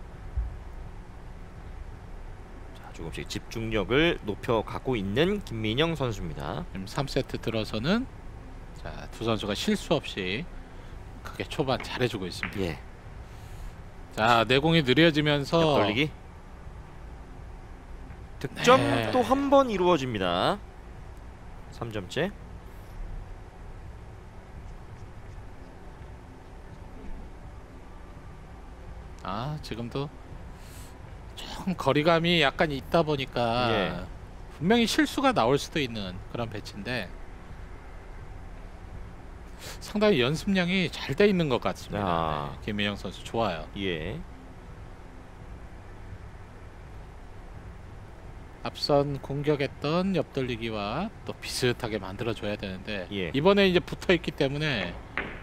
자, 조금씩 집중력을 높여 가고 있는 김민영 선수입니다. 지금 삼 세트 들어서는 자, 두 선수가 실수 없이 크게 초반 잘해주고 있습니다. 예. 자, 내공이 느려지면서 돌리기. 득점 네. 또 한 번 이루어집니다. 삼 점째. 아, 지금도 좀 거리감이 약간 있다 보니까 예. 분명히 실수가 나올 수도 있는 그런 배치인데 상당히 연습량이 잘 돼 있는 것 같습니다. 아. 네, 김민영 선수 좋아요. 예. 앞선 공격했던 옆돌리기와 또 비슷하게 만들어줘야 되는데 예. 이번에 이제 붙어있기 때문에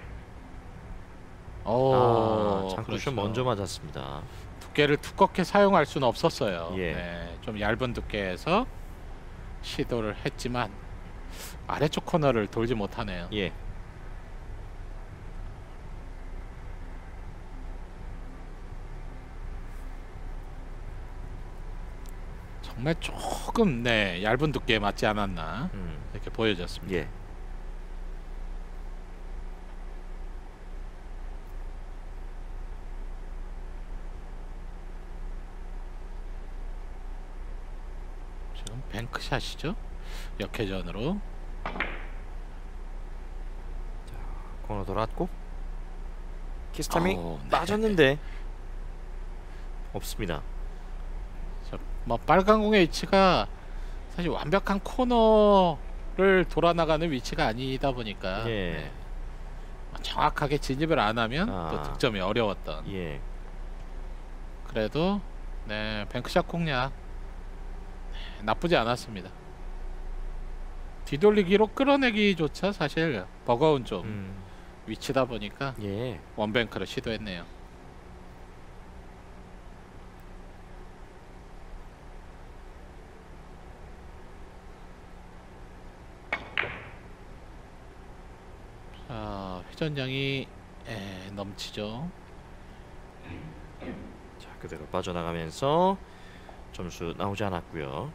오, 아, 장쿠션 그렇죠. 먼저 맞았습니다. 두께를 두껍게 사용할 수는 없었어요. 예. 네, 좀 얇은 두께에서 시도를 했지만 아래쪽 코너를 돌지 못하네요. 예. 정말 조금 네 얇은 두께에 맞지 않았나 음. 이렇게 보여졌습니다. 예. 지금 뱅크샷이죠. 역회전으로 코너 돌았고 키스타밍 오, 네. 빠졌는데 없습니다. 자, 뭐 빨간 공의 위치가 사실 완벽한 코너를 돌아 나가는 위치가 아니다 보니까 예. 네. 정확하게 진입을 안 하면 아. 또 득점이 어려웠던. 예. 그래도 네 뱅크샷 공략 네, 나쁘지 않았습니다. 뒤돌리기로 끌어내기조차 사실 버거운 좀 음. 위치다 보니까 예. 원뱅크를 시도했네요. 자, 회전량이 에, 넘치죠. 자, 그대로 빠져나가면서 점수 나오지 않았고요.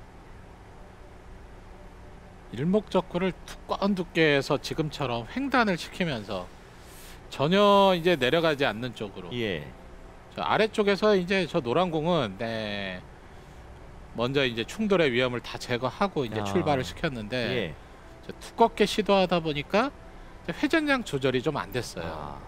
일목적구를 두꺼운 두께에서 지금처럼 횡단을 시키면서 전혀 이제 내려가지 않는 쪽으로. 예. 저 아래쪽에서 이제 저 노란 공은 네 먼저 이제 충돌의 위험을 다 제거하고 이제 아. 출발을 시켰는데 예. 저 두껍게 시도하다 보니까 회전량 조절이 좀 안 됐어요. 아.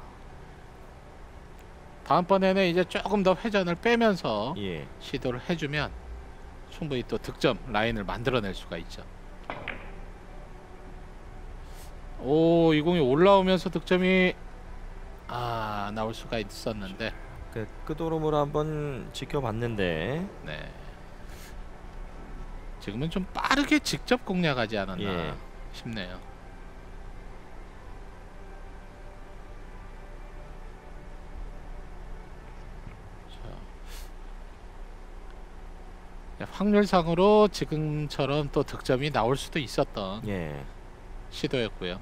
다음번에는 이제 조금 더 회전을 빼면서 예. 시도를 해주면 충분히 또 득점 라인을 만들어낼 수가 있죠. 오, 이 공이 올라오면서 득점이 아 나올 수가 있었는데. 그 끄도름으로 한번 지켜봤는데. 네. 지금은 좀 빠르게 직접 공략하지 않았나 예. 싶네요. 자, 확률상으로 지금처럼 또 득점이 나올 수도 있었던 예. 시도였고요.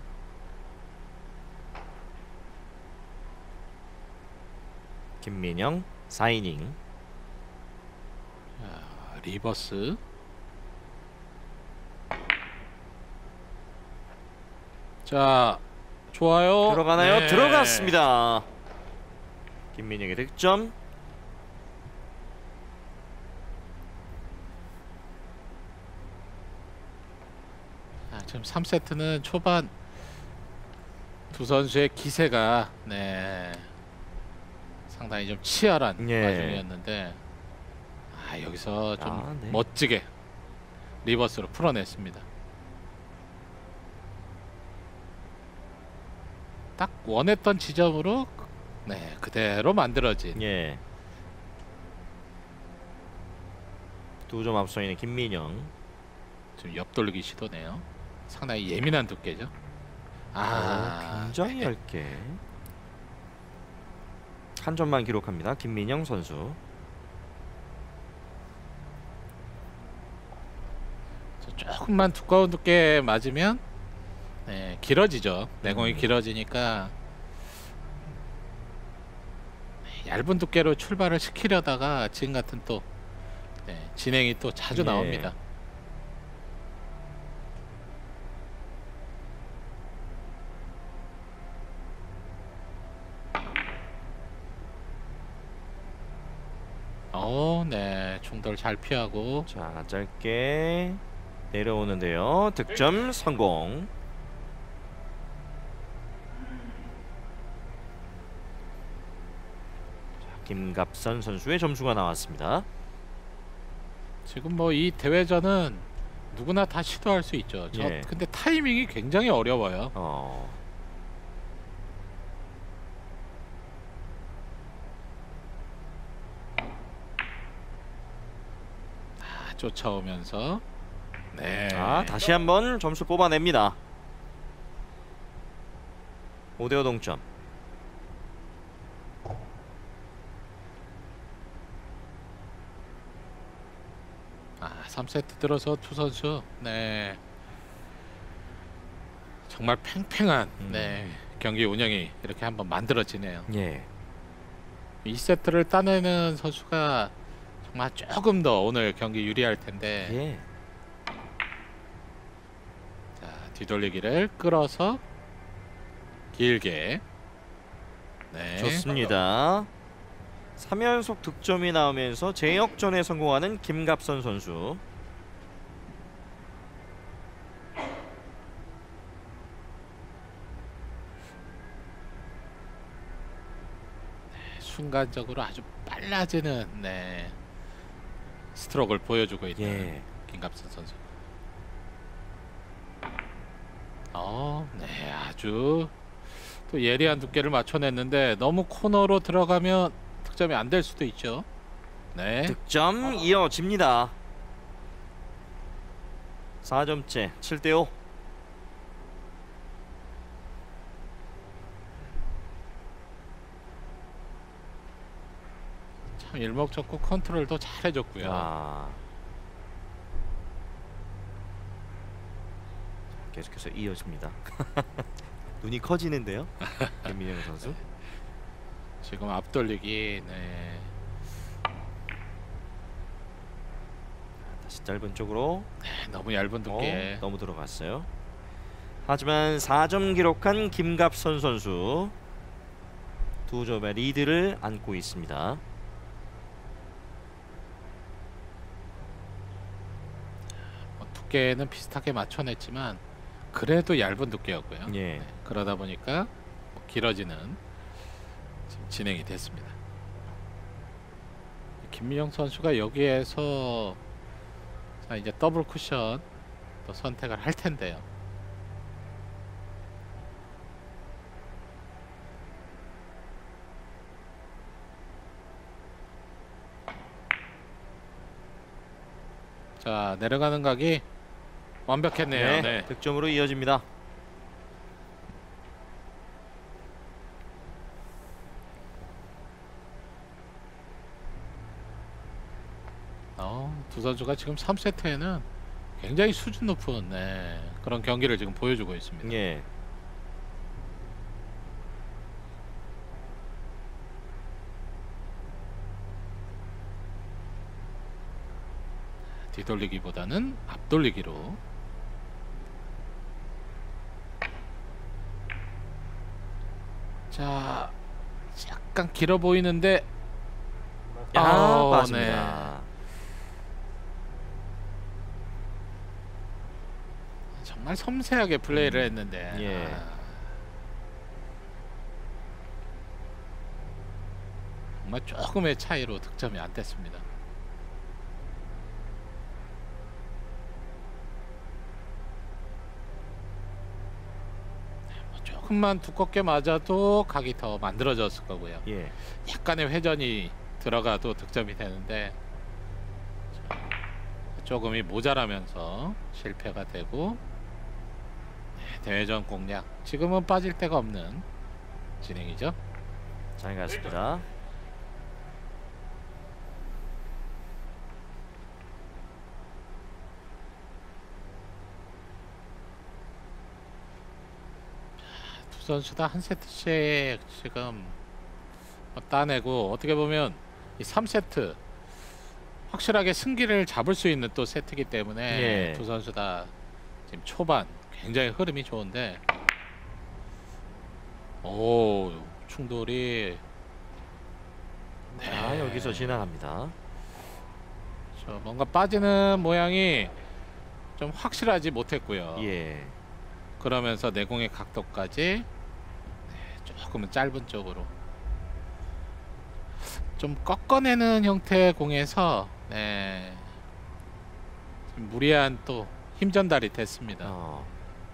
김민영 사 이닝. 자, 리버스. 자, 좋아요. 들어가나요? 네. 들어갔습니다. 김민영의 득점. 아, 지금 삼 세트는 초반 두 선수의 기세가 네 상당히 좀 치열한 예. 와중이었는데 아 여기서 좀 아, 네. 멋지게 리버스로 풀어냈습니다. 딱 원했던 지점으로 네 그대로 만들어진. 예. 두 점 앞서 있는 김민영. 지금 옆돌리기 시도네요. 상당히 예민한 두께죠. 아 어, 굉장히 얇게 한 점만 기록합니다. 김민영 선수. 조금만 두꺼운 두께 맞으면 네, 길어지죠. 내공이 음. 길어지니까 네, 얇은 두께로 출발을 시키려다가 지금 같은 또 네, 진행이 또 자주 예. 나옵니다. 어, 네, 중돌 잘 피하고. 자, 짧게 내려오는데요. 득점 성공. 자, 김갑선 선수의 점수가 나왔습니다. 지금 뭐 이 대회전은 누구나 다 시도할 수 있죠. 저 예. 근데 타이밍이 굉장히 어려워요. 어. 아, 쫓아오면서 네. 자, 다시 한번 점수 뽑아냅니다. 오 대 오 동점. 아, 삼 세트 들어서 두 선수 네. 정말 팽팽한 음. 네. 경기 운영이 이렇게 한번 만들어지네요. 예. 이 세트를 따내는 선수가 정말 조금 더 오늘 경기 유리할 텐데. 예. 자, 뒤돌리기를 끌어서 길게. 네. 좋습니다. 삼 연속 득점이 나오면서 재역전에 성공하는 김갑선 선수. 순간적으로 아주 빨라지는 네. 스트로크를 보여주고 있는 예. 김갑선 선수. 어, 네, 아주 또 예리한 두께를 맞춰냈는데 너무 코너로 들어가면 득점이 안 될 수도 있죠. 네. 득점 이어집니다. 사 점째 칠 대 오. 참 일목적고 컨트롤도 잘 해줬고요. 아. 계속해서 이어집니다. 눈이 커지는데요. 김민영 선수. 지금 앞돌리기 네. 다시 짧은 쪽으로. 네, 너무 얇은 두께. 어, 너무 들어갔어요. 하지만 사 점 기록한 김갑선 선수 두 점의 리드를 안고 있습니다. 뭐 두께는 비슷하게 맞춰냈지만 그래도 얇은 두께였고요. 예. 네, 그러다 보니까 뭐 길어지는 지금 진행이 됐습니다. 김민영 선수가 여기에서 자 이제 더블 쿠션 또 선택을 할 텐데요. 자, 내려가는 각이 완벽했네요. 네, 네. 득점으로 이어집니다. 어, 두 선수가 지금 삼 세트에는 굉장히 수준 높은 네, 그런 경기를 지금 보여주고 있습니다. 예. 뒤돌리기보다는 앞돌리기로. 자, 약간 길어 보이는데 아, 어, 맞습니다. 정말 섬세하게 플레이를 음, 했는데 예. 아, 정말 조금의 차이로 득점이 안 됐습니다. 뭐 조금만 두껍게 맞아도 각이 더 만들어졌을 거고요. 예. 약간의 회전이 들어가도 득점이 되는데 자, 조금이 모자라면서 실패가 되고 네, 대회전 공략 지금은 빠질 데가 없는 진행이죠. 잘 갔습니다. 두 선수 다 한 세트씩 지금 뭐 따내고 어떻게 보면 이 삼 세트 확실하게 승기를 잡을 수 있는 또 세트이기 때문에 예. 두 선수 다 지금 초반 굉장히 흐름이 좋은데 오 충돌이 네. 아, 여기서 지나갑니다. 저 뭔가 빠지는 모양이 좀 확실하지 못했고요. 예. 그러면서 내공의 각도까지 네, 조금은 짧은 쪽으로 좀 꺾어내는 형태의 공에서 네, 좀 무리한 또 힘 전달이 됐습니다. 어.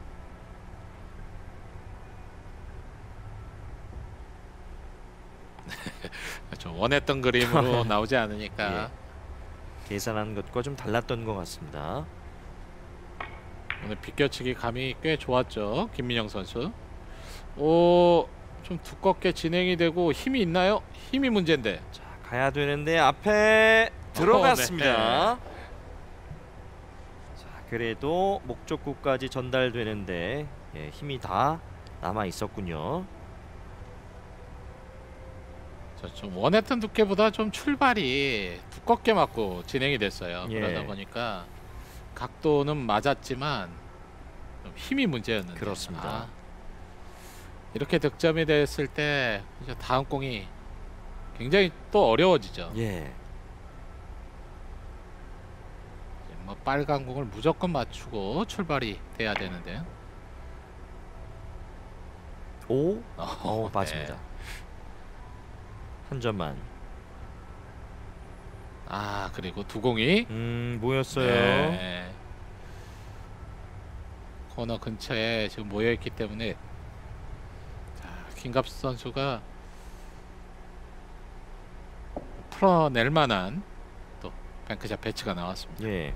좀 원했던 그림으로 나오지 않으니까 계산한 것과 좀 달랐던 것 같습니다. 오늘 비껴치기 감이 꽤 좋았죠, 김민영 선수. 오, 좀 두껍게 진행이 되고 힘이 있나요? 힘이 문제인데. 자, 가야 되는데 앞에 들어갔습니다. 어, 네. 자, 그래도 목적구까지 전달되는데 예, 힘이 다 남아 있었군요. 자, 좀 원했던 두께보다 좀 출발이 두껍게 맞고 진행이 됐어요. 예. 그러다 보니까 각도는 맞았지만 좀 힘이 문제였는데. 그렇습니다. 아, 이렇게 득점이 됐을 때 이제 다음 공이 굉장히 또 어려워지죠. 예. 이제 뭐 빨간 공을 무조건 맞추고 출발이 돼야 되는데. 오, 어, 어, 맞습니다. 네. 한 점만. 아, 그리고 두 공이 음, 모였어요. 네. 코너 근처에 지금 모여 있기 때문에 자, 김갑수 선수가 풀어낼 만한 또 뱅크샷 배치가 나왔습니다. 예.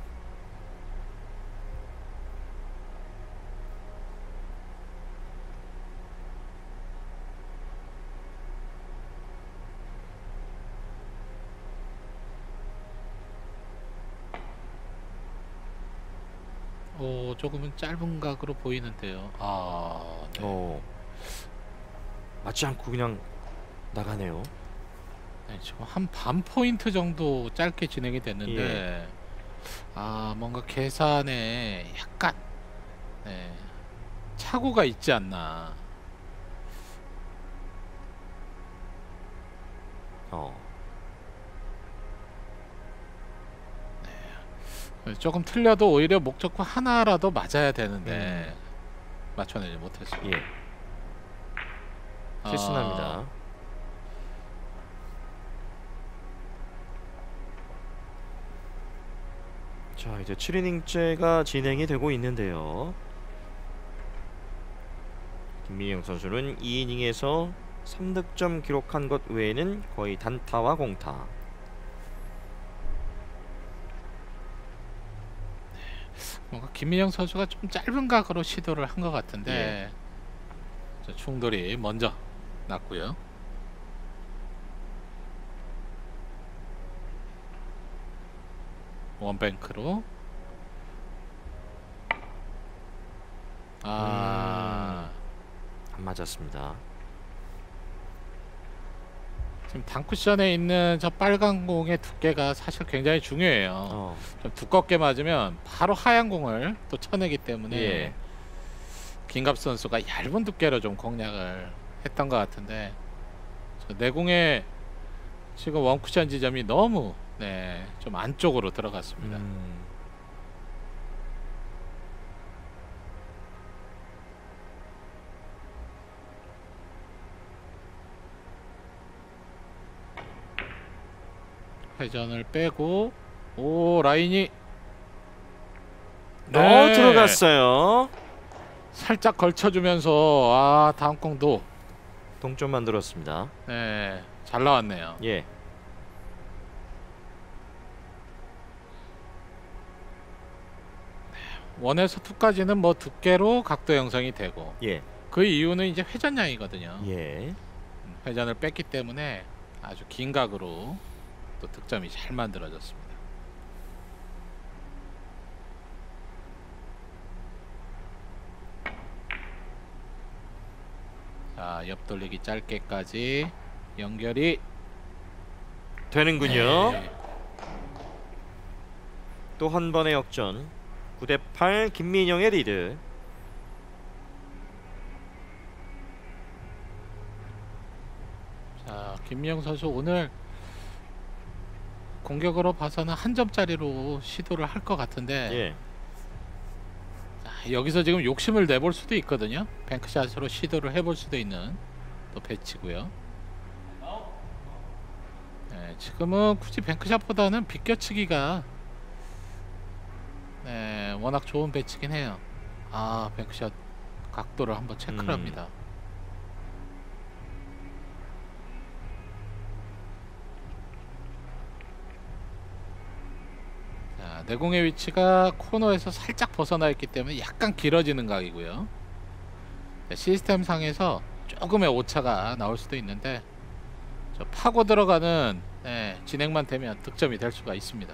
오, 조금은 짧은 각으로 보이는데요. 아, 네. 어. 맞지 않고 그냥 나가네요. 네, 지금 한 반 포인트 정도 짧게 진행이 됐는데 예. 아, 뭔가 계산에 약간 네, 착오가 있지 않나. 어. 조금 틀려도 오히려 목적구 하나라도 맞아야 되는데 음. 맞춰내지 못했어요. 예. 실수납니다. 아, 자, 이제 칠 이닝째가 진행이 되고 있는데요. 김민영 선수는 이 이닝에서 삼 득점 기록한 것 외에는 거의 단타와 공타. 뭔가 김민영 선수가 좀 짧은 각으로 시도를 한 것 같은데 예. 자, 충돌이 먼저 났고요. 원뱅크로 아 안 맞았습니다. 지금 단쿠션에 있는 저 빨간 공의 두께가 사실 굉장히 중요해요. 어. 좀 두껍게 맞으면 바로 하얀 공을 또 쳐내기 때문에 예. 김갑 선수가 얇은 두께로 좀 공략을 했던 것 같은데 저 내공의 지금 원쿠션 지점이 너무 네, 좀 안쪽으로 들어갔습니다. 음. 회전을 빼고 오 라인이 어, 들어갔어요. 살짝 걸쳐주면서 아 다음 공도 동점 만들었습니다. 네, 잘 나왔네요. 예. 원에서 투까지는 뭐 두께로 각도 형성이 되고 예. 그 이유는 이제 회전량이거든요. 예. 음, 회전을 뺐기 때문에 아주 긴 각으로 또 득점이 잘 만들어졌습니다. 자, 옆돌리기 짧게까지 연결이 되는군요. 네. 또 한 번의 역전. 구 대 팔 김민영의 리드. 자, 김민영 선수 오늘 공격으로 봐서는 한 점짜리로 시도를 할 것 같은데 예. 자, 여기서 지금 욕심을 내볼 수도 있거든요. 뱅크샷으로 시도를 해볼 수도 있는 또 배치고요. 네, 지금은 굳이 뱅크샷보다는 비껴치기가 네, 워낙 좋은 배치긴 해요. 아, 뱅크샷 각도를 한번 체크를 음. 합니다. 자, 내공의 위치가 코너에서 살짝 벗어나 있기 때문에 약간 길어지는 각이고요. 네, 시스템 상에서 조금의 오차가 나올 수도 있는데 저 파고 들어가는 네, 진행만 되면 득점이 될 수가 있습니다.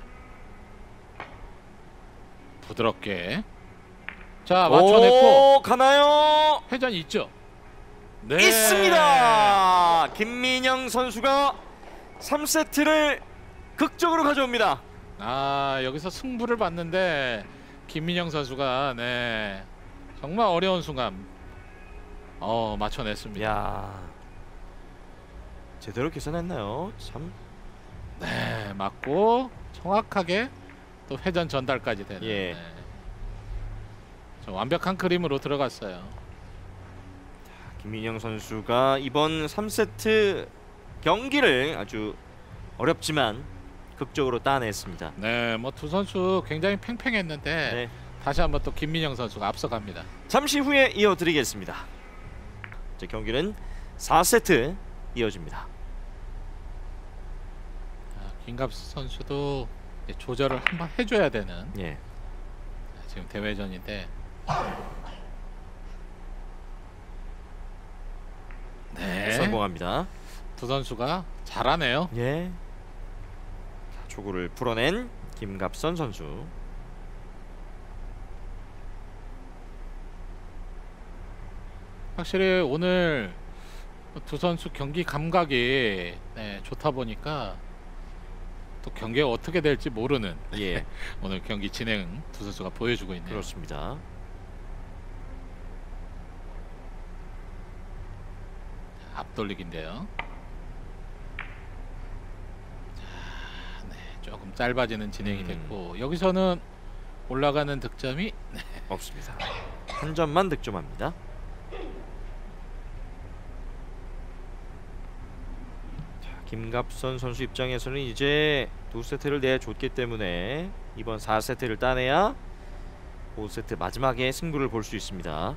부드럽게 자 맞춰냈고 오, 가나요? 회전이 있죠. 네. 있습니다. 김민영 선수가 삼 세트를 극적으로 가져옵니다. 아 여기서 승부를 봤는데 김민영 선수가 네 정말 어려운 순간 어 맞춰냈습니다. 야, 제대로 계산했나요? 참. 네 맞고 정확하게 또 회전 전달까지 되는 예. 네. 저 완벽한 그림으로 들어갔어요. 김민영 선수가 이번 삼 세트 경기를 아주 어렵지만 극적으로 따냈습니다. 네, 뭐 두 선수 굉장히 팽팽했는데 네. 다시 한번 또 김민영 선수가 앞서갑니다. 잠시 후에 이어드리겠습니다. 자, 경기는 사 세트 이어집니다. 아, 김갑수 선수도 이제 조절을 한번 해줘야 되는 예. 지금 대회전인데 네, 성공합니다. 두 선수가 잘하네요. 예. 자, 초구를 풀어낸 김갑선 선수. 확실히 오늘 두 선수 경기 감각이 네, 좋다 보니까 또 경기가 어떻게 될지 모르는 예. 오늘 경기 진행 두 선수가 보여주고 있네요. 그렇습니다. 앞돌리기인데요. 자, 네, 조금 짧아지는 진행이 음. 됐고 여기서는 올라가는 득점이 없습니다. 한 점만 득점합니다. 자, 김갑선 선수 입장에서는 이제 두 세트를 내줬기 때문에 이번 사 세트를 따내야 오 세트 마지막에 승부를 볼 수 있습니다.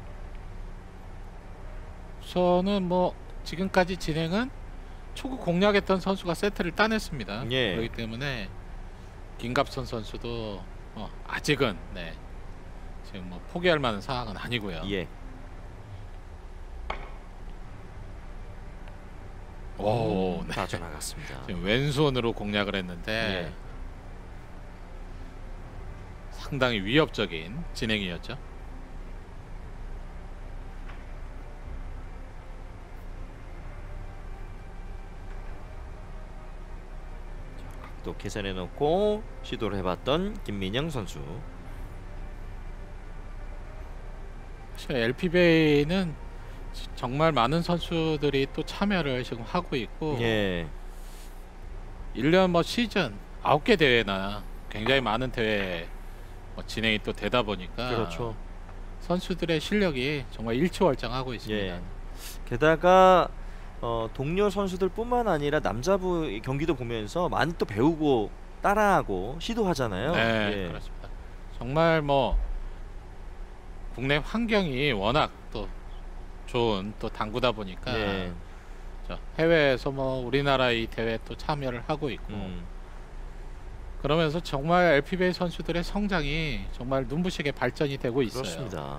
우선은 뭐 지금까지 진행은 초구 공략했던 선수가 세트를 따냈습니다. 예. 그렇기 때문에 김갑선 선수도 어, 아직은 네, 지금 뭐 포기할 만한 상황은 아니고요. 예. 오, 네. 빠져나갔습니다. 지금 왼손으로 공략을 했는데 예. 상당히 위협적인 진행이었죠. 또 계산해 놓고 시도를 해봤던 김민영 선수. 사실 엘피비에이는 정말 많은 선수들이 또 참여를 지금 하고 있고 예. 일 년 뭐 시즌 아홉 개 대회나 굉장히 많은 대회 뭐 진행이 또 되다 보니까 그렇죠. 선수들의 실력이 정말 일취월장하고 있습니다. 예. 게다가 어, 동료 선수들뿐만 아니라 남자부 경기도 보면서 많이 또 배우고 따라하고 시도하잖아요. 네, 예. 그렇습니다. 정말 뭐 국내 환경이 워낙 또 좋은 또 당구다 보니까 예. 저 해외에서 뭐 우리나라 이 대회 또 참여를 하고 있고 음. 그러면서 정말 엘피비에이 선수들의 성장이 정말 눈부시게 발전이 되고 있어요. 그렇습니다.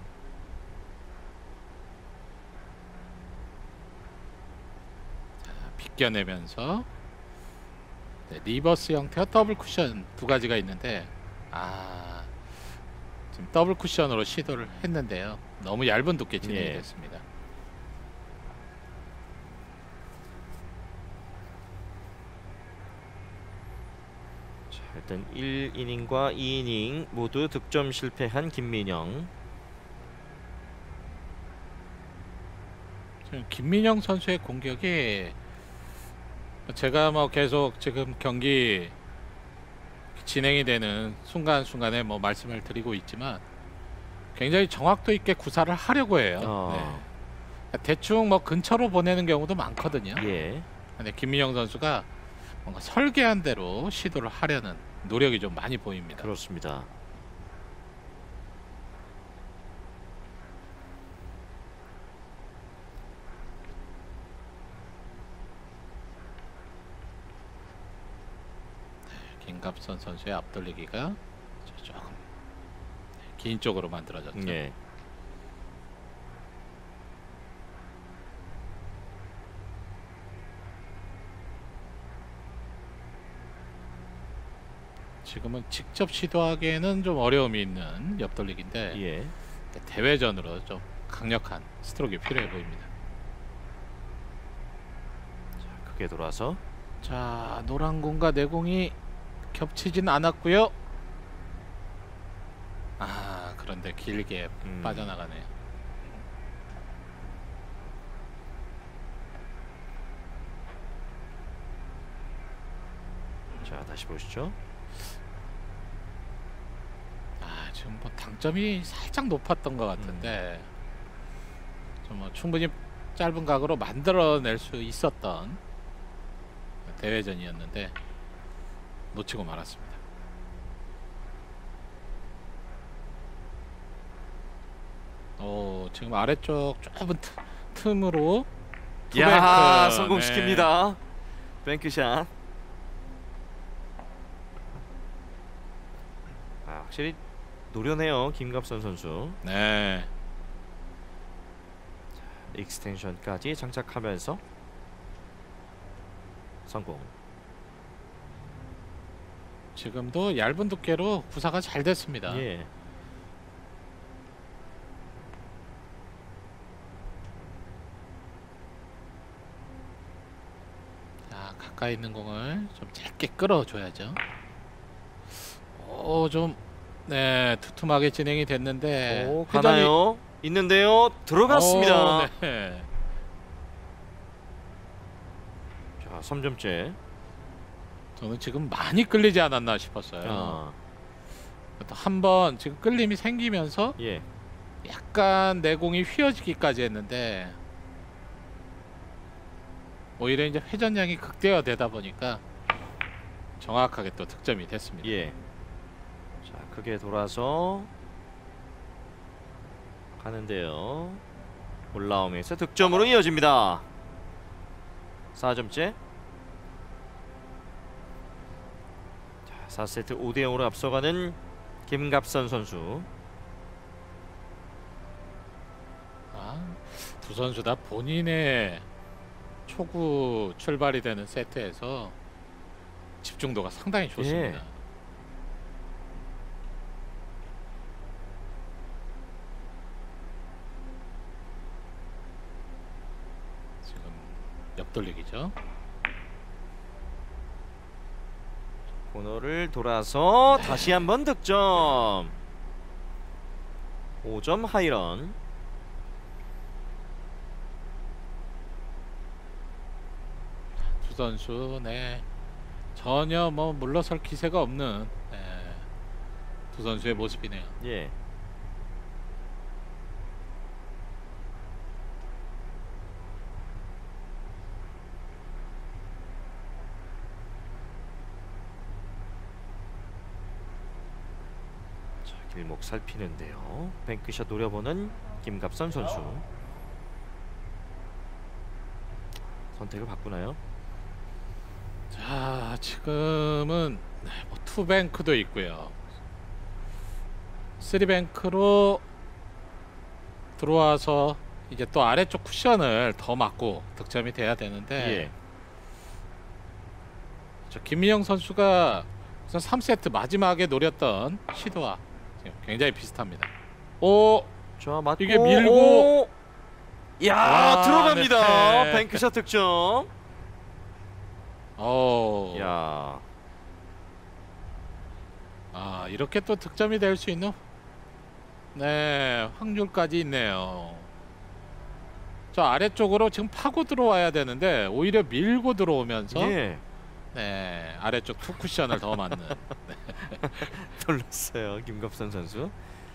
자, 비껴내면서 네, 리버스 형태와 더블 쿠션 두 가지가 있는데 아 지금 더블 쿠션으로 시도를 했는데요. 너무 얇은 두께 진행이 예. 됐습니다. 자, 일단 일 이닝과 이 이닝 모두 득점 실패한 김민영. 지금 김민영 선수의 공격이 제가 뭐 계속 지금 경기 진행이 되는 순간순간에 뭐 말씀을 드리고 있지만 굉장히 정확도 있게 구사를 하려고 해요. 어. 네. 대충 뭐 근처로 보내는 경우도 많거든요. 예. 근데 김민영 선수가 뭔가 설계한 대로 시도를 하려는 노력이 좀 많이 보입니다. 그렇습니다. 김갑선 선수의 앞돌리기가 조금 긴 쪽으로 만들어졌죠. 예. 지금은 직접 시도하기에는 좀 어려움이 있는 옆돌리기인데 예. 대회전으로 좀 강력한 스트로크가 필요해 보입니다. 자, 크게 돌아서 자, 노란 공과 내 공이 겹치진 않았고요. 아, 그런데 길게 음. 빠져나가네요. 자, 다시 보시죠. 아, 지금 뭐 당점이 살짝 높았던 것 같은데 좀 뭐 충분히 짧은 각으로 만들어낼 수 있었던 대회전이었는데 놓치고 말았습니다. 오, 지금 아래쪽 좁은 틈, 틈으로 야, 투뱅크, 성공시킵니다. 뱅크샷. 아, 확실히 노련해요, 김갑선 선수. 네. 익스텐션까지 장착하면서 성공. 지금도 얇은 두께로 구사가 잘 됐습니다. 예. 자, 가까이 있는 공을 좀 짧게 끌어줘야죠. 오, 좀 네, 두툼하게 진행이 됐는데 오, 회전이- 가나요? 있는데요. 들어갔습니다. 오, 네. 자, 삼 점째. 저는 지금 많이 끌리지 않았나 싶었어요. 아, 한번 지금 끌림이 생기면서 예. 약간 내공이 휘어지기까지 했는데 오히려 이제 회전량이 극대화되다 보니까 정확하게 또 득점이 됐습니다. 예. 자, 크게 돌아서 가는데요. 올라오면서 득점으로 이어집니다. 사 점째. 자, 사 세트 오 대 영으로 앞서가는 김갑선 선수. 두 선수 다 본인의 초구 출발이 되는 세트에서 집중도가 상당히 좋습니다. 예. 지금 옆돌리기죠. 코너를 돌아서 다시 한번 득점. 오 점 하이런. 두 선수 네 전혀 뭐 물러설 기세가 없는 네, 두 선수의 모습이네요. 예. 자, 길목 살피는데요. 뱅크샷 노려보는 김갑선 선수. 선택을 바꾸나요? 자 지금은 네, 뭐 투뱅크도 있고요. 쓰리뱅크로 들어와서 이제 또 아래쪽 쿠션을 더 맞고 득점이 돼야 되는데 예. 저 김민영 선수가 우선 삼 세트 마지막에 노렸던 시도와 지금 굉장히 비슷합니다. 오 자, 맞고 이게 밀고 오! 야, 와, 들어갑니다. 네. 뱅크샷 득점. 어, 야. 아 이렇게 또 득점이 될 수 있는 네 확률까지 있네요. 저 아래쪽으로 지금 파고 들어와야 되는데 오히려 밀고 들어오면서 예. 네 아래쪽 투 쿠션을 더 맞는. 놀랐어요. 김갑선 선수.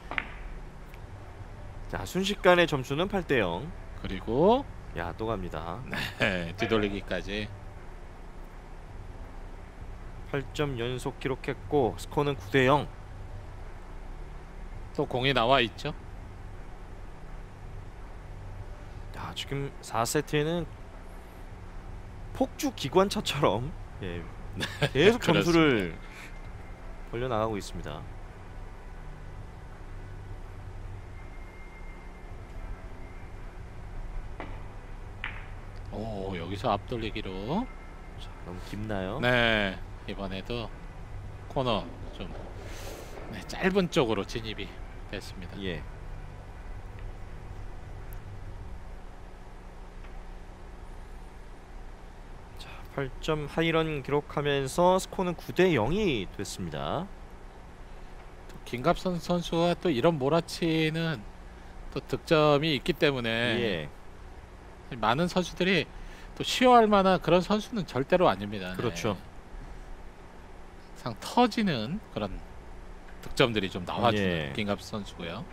자, 순식간에 점수는 팔 대 영. 그리고 야, 또 갑니다. 네, 뒤돌리기까지. 팔 점 연속 기록했고 스코어는 구 대 영. 또 공이 나와 있죠. 야, 지금 사 세트에는 폭주 기관차처럼 예, 계속 점수를 벌려 나가고 있습니다. 오 여기서 앞돌리기로. 자, 너무 깊나요? 네 이번에도 코너 좀 네, 짧은 쪽으로 진입이 됐습니다. 예. 자, 팔 점 하이런 기록하면서 스코어는 구 대 영이 됐습니다. 또 김갑선 선수와 또 이런 몰아치는 또 득점이 있기 때문에 예. 많은 선수들이 또 쉬어할 만한 그런 선수는 절대로 아닙니다. 그렇죠. 네. 상 터지는 그런 득점들이 좀 나와주는 예. 김갑선 선수고요.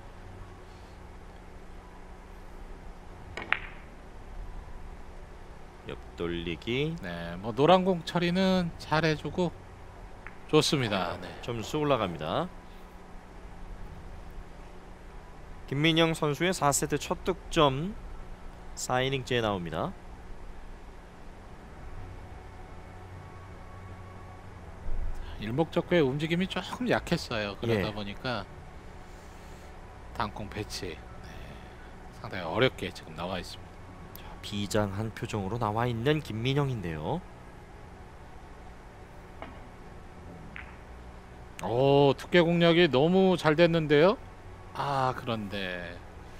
옆돌리기. 네, 뭐 노란 공 처리는 잘해주고 좋습니다. 네. 점수 올라갑니다. 김민영 선수의 사 세트 첫 득점 사 이닝째에 나옵니다. 일목적구의 움직임이 조금 약했어요. 그러다 예. 보니까 단공 배치 네, 상당히 어렵게 지금 나와 있습니다. 자, 비장한 표정으로 나와 있는 김민영인데요. 오 두께 공략이 너무 잘 됐는데요. 아 그런데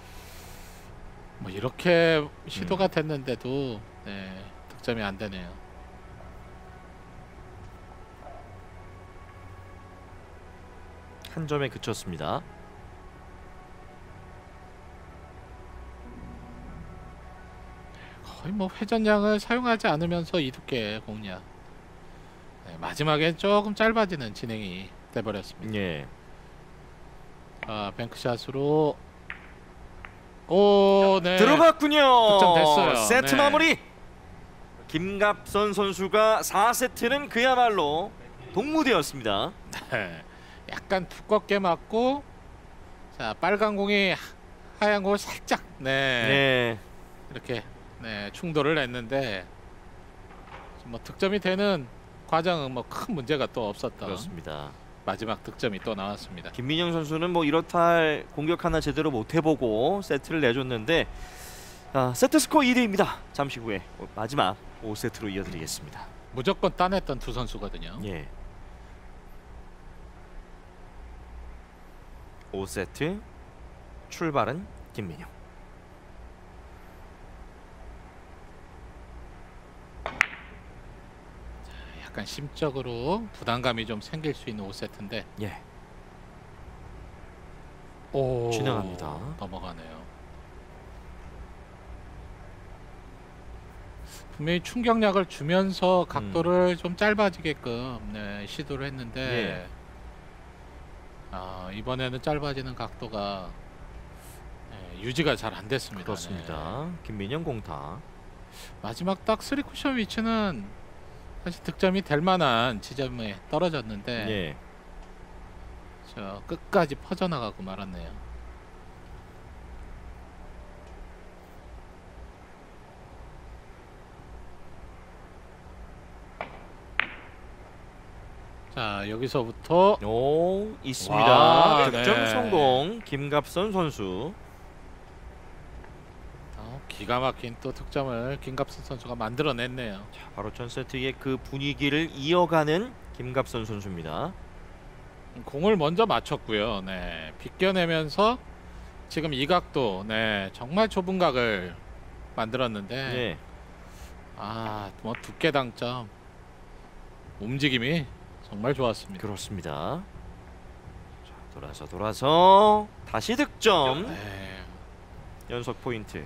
뭐 이렇게 시도가 음. 됐는데도 네, 득점이 안 되네요. 한 점에 그쳤습니다. 거의 뭐 회전량을 사용하지 않으면서 이 두께 공략. 네, 마지막에 조금 짧아지는 진행이 돼버렸습니다. 예. 아 뱅크샷으로 오 네. 들어갔군요. 득점됐어요. 세트 네. 마무리. 김갑선 선수가 사 세트는 그야말로 동무되었습니다. 네. 약간 두껍게 맞고 자 빨간 공이 하- 하얀 공을 살짝 네, 네. 이렇게 네 충돌을 냈는데 뭐 득점이 되는 과정은 뭐 큰 문제가 또 없었던 그렇습니다. 마지막 득점이 또 나왔습니다. 김민영 선수는 뭐 이렇다 할 공격 하나 제대로 못 해보고 세트를 내줬는데 아, 세트 스코어 이 대입니다. 잠시 후에 마지막 오 세트로 이어드리겠습니다. 무조건 따냈던 두 선수거든요. 예. 오 세트 출발은 김민영. 약간 심적으로 부담감이 좀 생길 수 있는 오 세트인데 예. 오, 지나갑니다. 넘어가네요. 분명히 충격력을 주면서 각도를 음. 좀 짧아지게끔 네, 시도를 했는데 예. 아, 이번에는 짧아지는 각도가 네, 유지가 잘 안 됐습니다. 그렇습니다. 네. 김민영 공타. 마지막 딱 쓰리 쿠션 위치는 사실 득점이 될 만한 지점에 떨어졌는데 예. 저 끝까지 퍼져나가고 말았네요. 자, 여기서부터 오, 있습니다. 와, 득점 네. 성공. 김갑선 선수. 어, 기가 막힌 또 득점을 김갑선 선수가 만들어냈네요. 자, 바로 전 세트의 그 분위기를 이어가는 김갑선 선수입니다. 공을 먼저 맞췄고요. 네, 비껴내면서 지금 이 각도, 네, 정말 좁은 각을 만들었는데, 예. 아, 뭐 두께 당점, 움직임이 정말 좋았습니다. 그렇습니다. 자, 돌아서 돌아서 다시 득점. 네, 연속 포인트.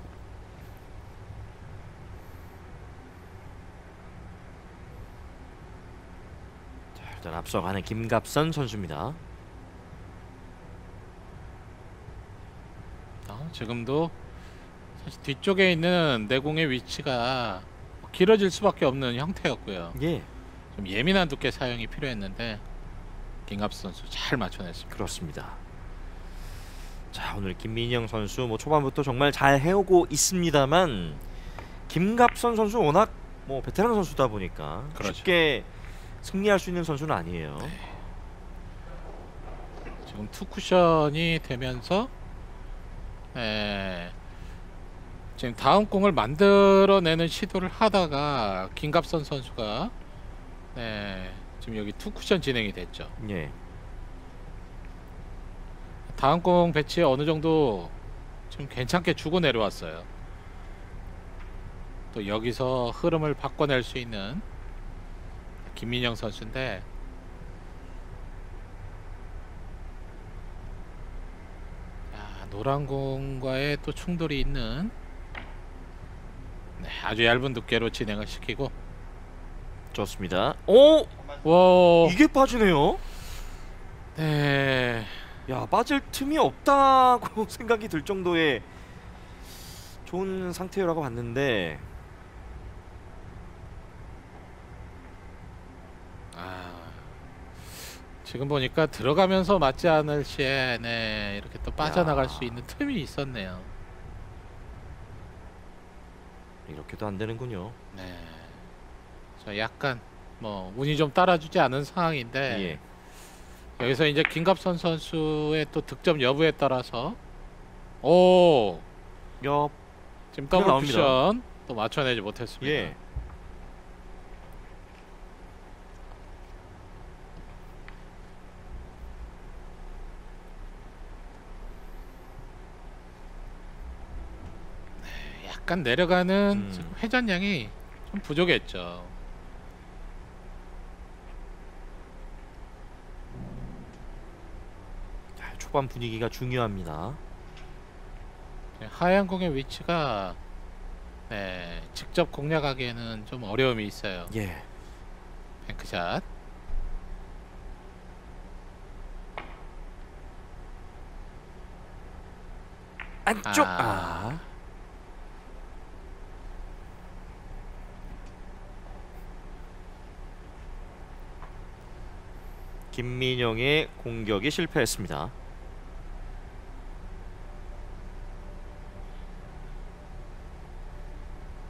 자, 일단 앞서가는 김갑선 선수입니다. 어, 지금도 사실 뒤쪽에 있는 내공의 위치가 길어질 수밖에 없는 형태였고요. 예. 좀 예민한 두께 사용이 필요했는데 김갑선 선수 잘 맞춰냈습니다. 그렇습니다. 자, 오늘 김민영 선수 뭐 초반부터 정말 잘 해오고 있습니다만 김갑선 선수 워낙 뭐 베테랑 선수다 보니까 그렇죠. 쉽게 승리할 수 있는 선수는 아니에요. 네. 지금 투 쿠션이 되면서 에, 지금 다음 공을 만들어내는 시도를 하다가 김갑선 선수가 네, 지금 여기 투 쿠션 진행이 됐죠. 예. 다음 공 배치에 어느 정도 지금 괜찮게 주고 내려왔어요. 또 여기서 흐름을 바꿔낼 수 있는 김민영 선수인데 자, 노란 공과의 또 충돌이 있는 네, 아주 얇은 두께로 진행을 시키고 좋습니다. 오! 와, 이게 빠지네요. 네, 야, 빠질 틈이 없다고 생각이 들 정도의 좋은 상태라고 봤는데 아, 지금 보니까 들어가면서 맞지 않을 시에 네, 이렇게 또 빠져나갈 야. 수 있는 틈이 있었네요. 이렇게도 안 되는군요. 네, 저 약간 뭐 운이 좀 따라주지 않은 상황인데 예. 여기서 이제 김갑선 선수의 또 득점 여부에 따라서 오, 야, 지금 그냥 더블 나옵니다. 쿠션 또 맞춰내지 못했습니다. 예. 약간 내려가는 음. 지금 회전량이 좀 부족했죠. 자, 초반 분위기가 중요합니다. 하얀 공의 위치가 네, 직접 공략하기에는 좀 어려움이 있어요. 예. 뱅크샷. 안쪽. 아. 아. 김민영의 공격이 실패했습니다.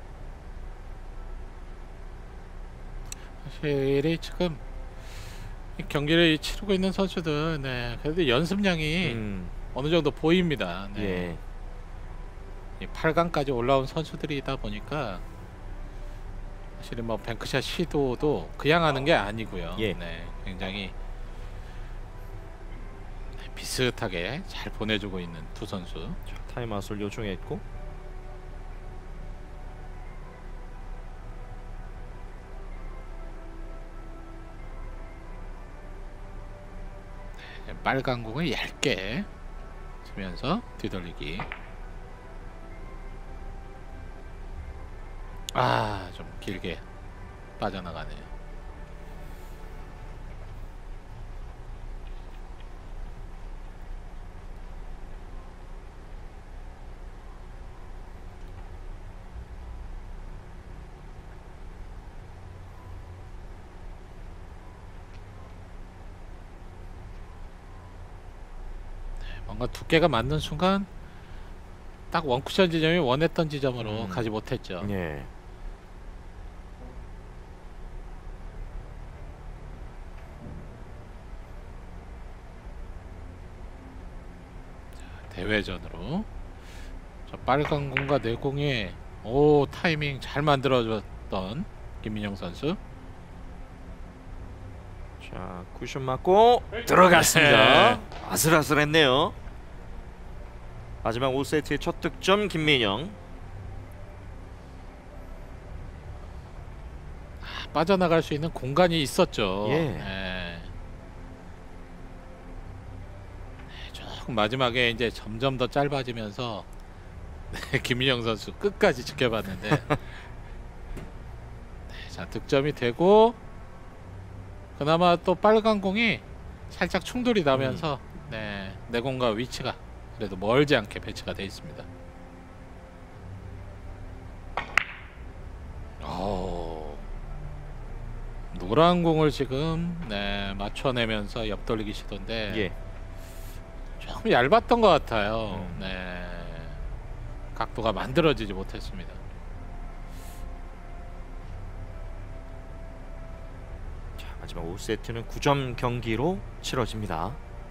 확실히 지금 이 경기를 치르고 있는 선수들, 네, 그래도 연습량이 음, 어느 정도 보입니다. 네. 예. 이 팔 강까지 올라온 선수들이다 보니까 사실은 뭐 뱅크샷 시도도 그냥 하는 게 아니고요. 예. 네, 굉장히 비슷하게 잘 보내주고 있는 두 선수. 자, 타임아웃을 요청했고 네, 빨간 공을 얇게 치면서 뒤돌리기. 아, 좀 길게 빠져나가네요. 뭔가 두께가 맞는 순간 딱 원쿠션 지점이 원했던 지점으로 음. 가지 못했죠. 예. 대회전으로 저 빨간 공과 내 공에 오 타이밍 잘 만들어줬던 김민영 선수. 자, 쿠션 맞고 들어갔습니다. 아슬아슬했네요. 마지막 오 세트의 첫 득점 김민영. 아, 빠져나갈 수 있는 공간이 있었죠. 예. 네. 네, 조금 마지막에 이제 점점 더 짧아지면서 네, 김민영 선수 끝까지 지켜봤는데 네, 자 득점이 되고 그나마 또 빨간 공이 살짝 충돌이 나면서 음. 네, 내 공과 위치가 그래도 멀지 않게 배치가 되어 있습니다. 오, 노란 공을 지금 네, 맞춰내면서 옆돌리기 시도인데 예. 조금 얇았던 것 같아요. 음. 네, 각도가 만들어지지 못했습니다. 자, 마지막 오 세트는 구 점 경기로 치러집니다.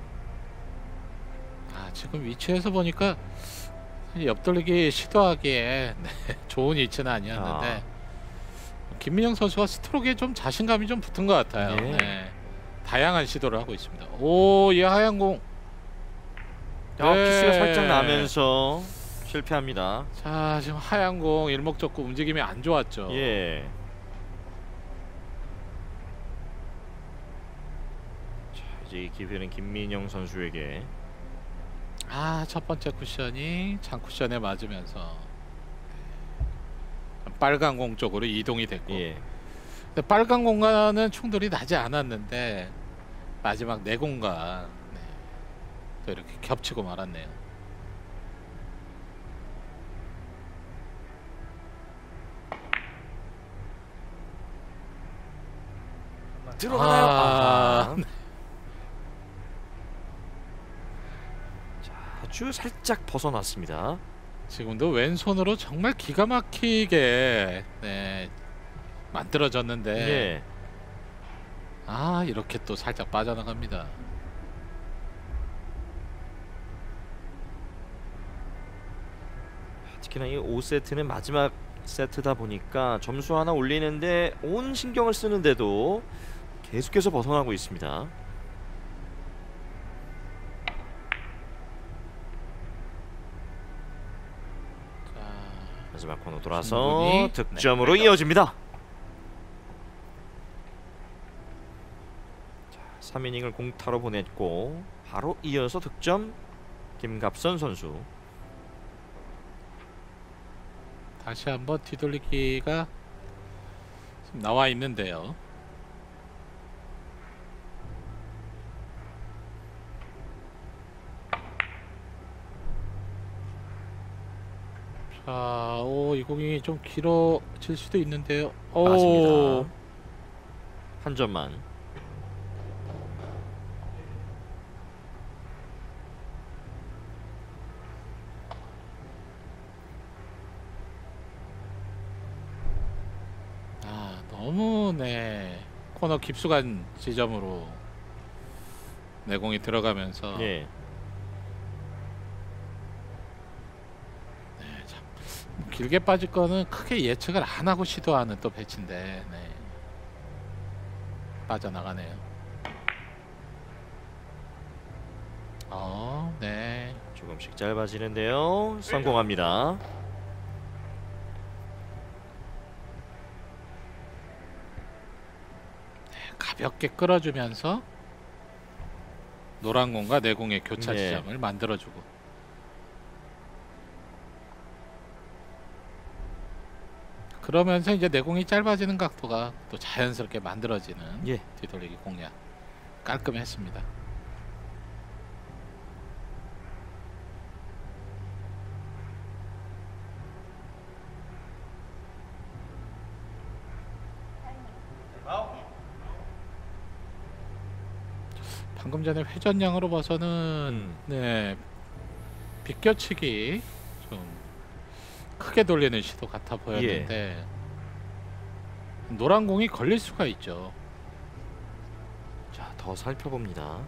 아, 지금 위치에서 보니까 옆돌리기 시도하기에 네, 좋은 위치는 아니었는데 아. 김민영 선수가 스트로크에 좀 자신감이 좀 붙은 것 같아요. 네. 네. 다양한 시도를 하고 있습니다. 오, 이 하얀 공. 아, 네. 키스가 살짝 나면서 실패합니다. 자, 지금 하얀 공 일목적고 움직임이 안 좋았죠. 예. 자, 이제 이 기회는 김민영 선수에게. 아, 첫 번째 쿠션이 잔 쿠션에 맞으면서 빨간 공 쪽으로 이동이 됐고 예. 근데 빨간 공과는 충돌이 나지 않았는데 마지막 내 공과 네, 또 이렇게 겹치고 말았네요. 들어가나요? 아, 아. 자, 아주 살짝 벗어났습니다. 지금도 왼손으로 정말 기가 막히게 네, 만들어졌는데 예. 아, 이렇게 또 살짝 빠져나갑니다. 특히나 이 오 세트는 마지막 세트다 보니까 점수 하나 올리는데 온 신경을 쓰는데도 계속해서 벗어나고 있습니다. 자, 마지막 코너 돌아서 충분히, 득점으로 네. 이어집니다. 자, 삼 이닝을 공타로 보냈고 바로 이어서 득점 김갑선 선수. 다시 한번 뒤돌리기가 지금 나와 있는데요. 자, 오, 이 공이 좀 길어질 수도 있는데요. 오, 맞습니다. 한 점만. 아, 너무 네 코너 깊숙한 지점으로 내공이 들어가면서 예. 네, 참 길게 빠질 거는 크게 예측을 안 하고 시도하는 또 배치인데 네. 빠져나가네요. 어, 네. 조금씩 짧아지는데요. 성공합니다. 가볍게 끌어주면서 노란 공과 내공의 교차 네. 지점을 만들어주고 그러면서 이제 내공이 짧아지는 각도가 또 자연스럽게 만들어지는 예. 뒤돌리기 공략 깔끔했습니다. 방금 전에 회전량으로 봐서는 음. 네 비껴치기 좀 크게 돌리는 시도 같아 보였는데 노란 공이 걸릴 수가 있죠. 자, 더 살펴봅니다.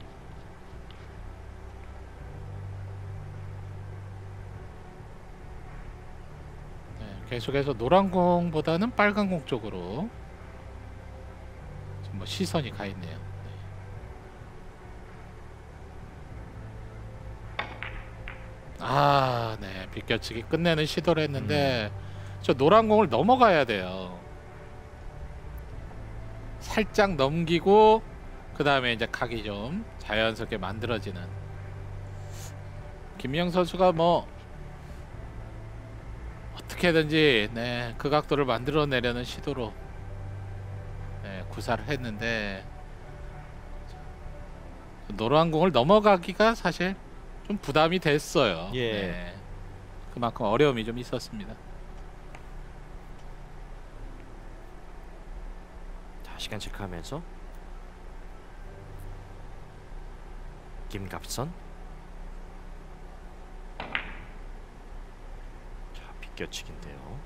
네, 계속해서 노란 공보다는 빨간 공 쪽으로 좀 뭐 시선이 가 있네요. 아, 네. 비껴치기 끝내는 시도를 했는데 저 노란 공을 넘어가야 돼요. 살짝 넘기고 그 다음에 이제 각이 좀 자연스럽게 만들어지는 김민영 선수가 뭐 어떻게든지 네, 그 각도를 만들어내려는 시도로 네, 구사를 했는데 노란 공을 넘어가기가 사실 좀 부담이 됐어요. 예. 네. 그만큼 어려움이 좀 있었습니다. 자, 시간 체크하면서 김갑선. 자, 비껴치기인데요.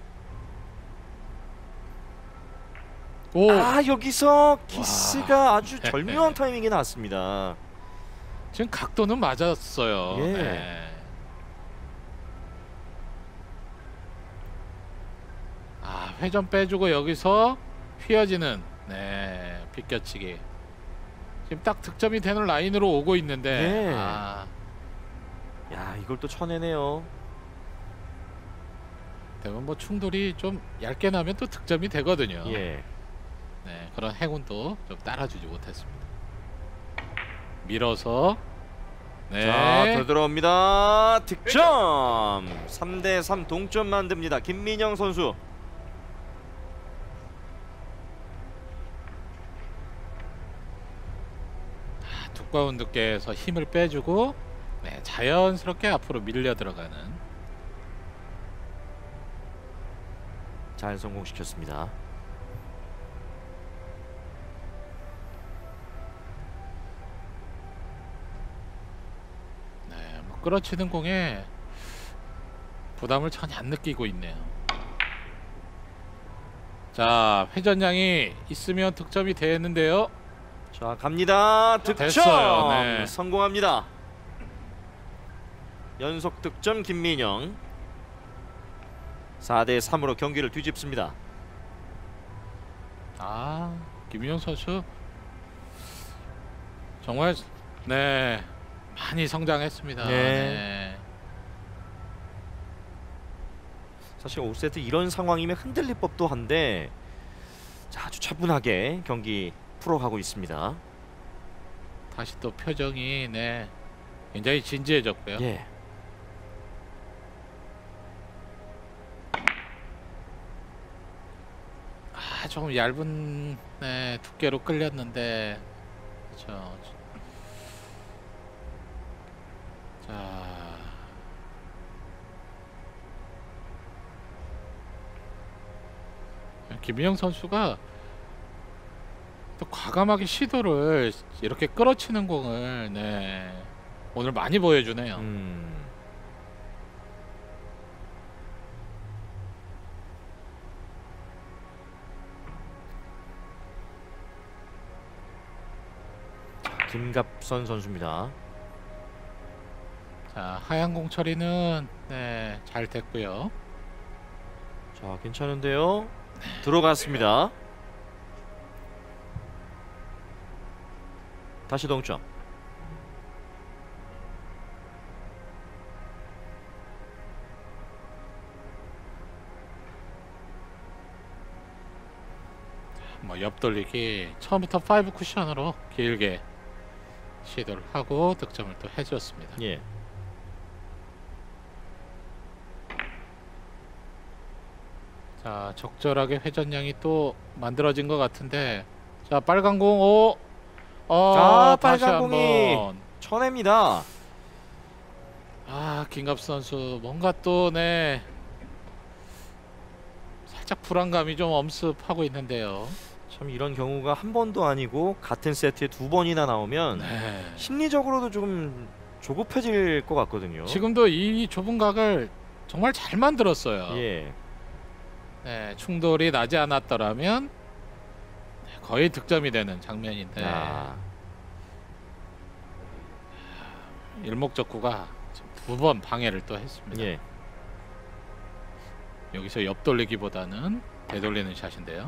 오, 아, 여기서 키스가 아주 절묘한 타이밍이 나왔습니다. 지금 각도는 맞았어요. 예. 네. 아, 회전 빼주고 여기서 휘어지는 네 비껴치기. 지금 딱 득점이 되는 라인으로 오고 있는데 네. 아, 야, 이걸 또 쳐내네요. 대부분 뭐 충돌이 좀 얇게 나면 또 득점이 되거든요. 예. 네, 그런 행운도 좀 따라주지 못했습니다. 밀어서 네. 자, 되돌아옵니다. 득점. 삼 대 삼 동점 만듭니다. 김민영 선수. 아, 두꺼운 두께에서 힘을 빼주고 네, 자연스럽게 앞으로 밀려 들어가는 잘 성공시켰습니다. 네, 뭐 끌어치는 공에 부담을 전혀 안 느끼고 있네요. 자, 회전량이 있으면 득점이 되는데요. 자, 갑니다. 득점. 됐어요. 네. 성공합니다. 연속 득점 김민영. 사 대 삼으로 경기를 뒤집습니다. 아, 김민영 선수 정말 네 많이 성장했습니다. 네. 네. 사실 오 세트 이런 상황이면 흔들릴 법도 한데 자, 아주 차분하게 경기 풀어가고 있습니다. 다시 또 표정이 네 굉장히 진지해졌고요. 예. 아, 조금 얇은 네, 두께로 끌렸는데 그렇죠. 자, 김민영 선수가 또 과감하게 시도를 이렇게 끌어치는 공을 네, 오늘 많이 보여주네요. 음. 김갑선 선수입니다. 자, 하얀 공 처리는 네, 잘 됐고요. 자, 괜찮은데요. 들어갔습니다. 다시 동점. 뭐 옆돌리기 처음부터 파이브 쿠션으로 길게 시도를 하고 득점을 또 해줬습니다. 예. 자, 적절하게 회전량이 또 만들어진 것 같은데, 자, 빨간 공, 오, 어, 아, 다시 빨간 공이 한번. 쳐냅니다. 아, 김갑 선수 뭔가 또 네, 살짝 불안감이 좀 엄습하고 있는데요. 참 이런 경우가 한 번도 아니고 같은 세트에 두 번이나 나오면 네. 심리적으로도 좀 조급해질 것 같거든요. 지금도 이 좁은 각을 정말 잘 만들었어요. 예. 네, 충돌이 나지 않았더라면 거의 득점이 되는 장면인데 아, 일목적구가 두 번 방해를 또 했습니다. 예. 여기서 옆돌리기보다는 되돌리는 샷인데요.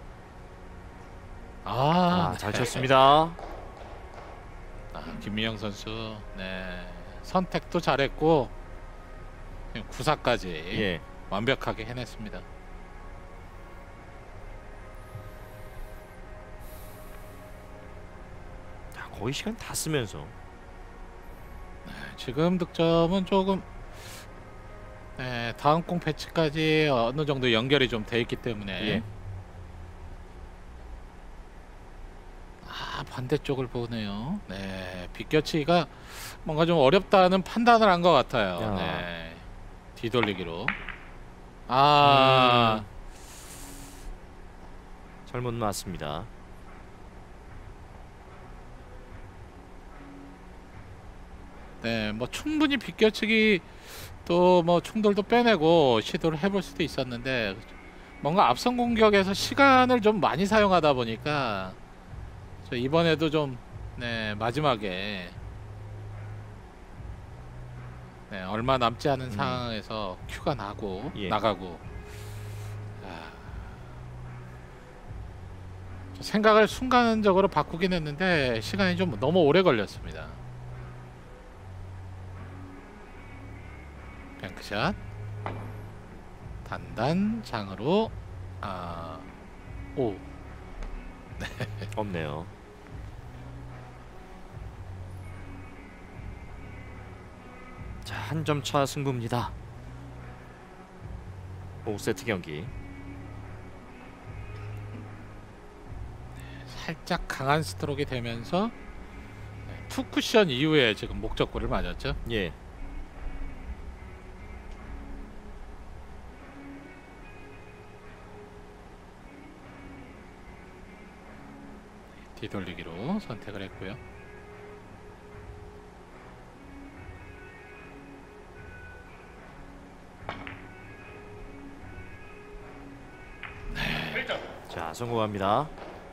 아, 아, 잘 네. 쳤습니다. 아, 김민영 선수 네, 선택도 잘했고 구사까지 예. 완벽하게 해냈습니다. 자, 거의 시간 다 쓰면서. 네, 지금 득점은 조금 네, 다음 공 배치까지 어느 정도 연결이 좀 돼 있기 때문에 예. 아, 반대쪽을 보네요. 네, 빗겨치기가 뭔가 좀 어렵다는 판단을 한 것 같아요. 야. 네, 뒤돌리기로. 아, 잘못 맞습니다. 네, 뭐 충분히 빗겨치기 또 뭐 충돌도 빼내고 시도를 해볼 수도 있었는데 뭔가 앞선 공격에서 시간을 좀 많이 사용하다 보니까 저 이번에도 좀 네, 마지막에 네, 얼마 남지 않은 음. 상황에서 큐가 나고 예. 나가고 아, 저 생각을 순간적으로 바꾸긴 했는데 시간이 좀 너무 오래 걸렸습니다. 뱅크샷 단단장으로 아, 오 없네요. 자, 한 점 차 승부입니다. 오 세트 경기. 살짝 강한 스트로크가 되면서 네, 투 쿠션 이후에 지금 목적구를 맞았죠. 예. 뒤돌리기로 선택을 했고요. 자, 성공합니다.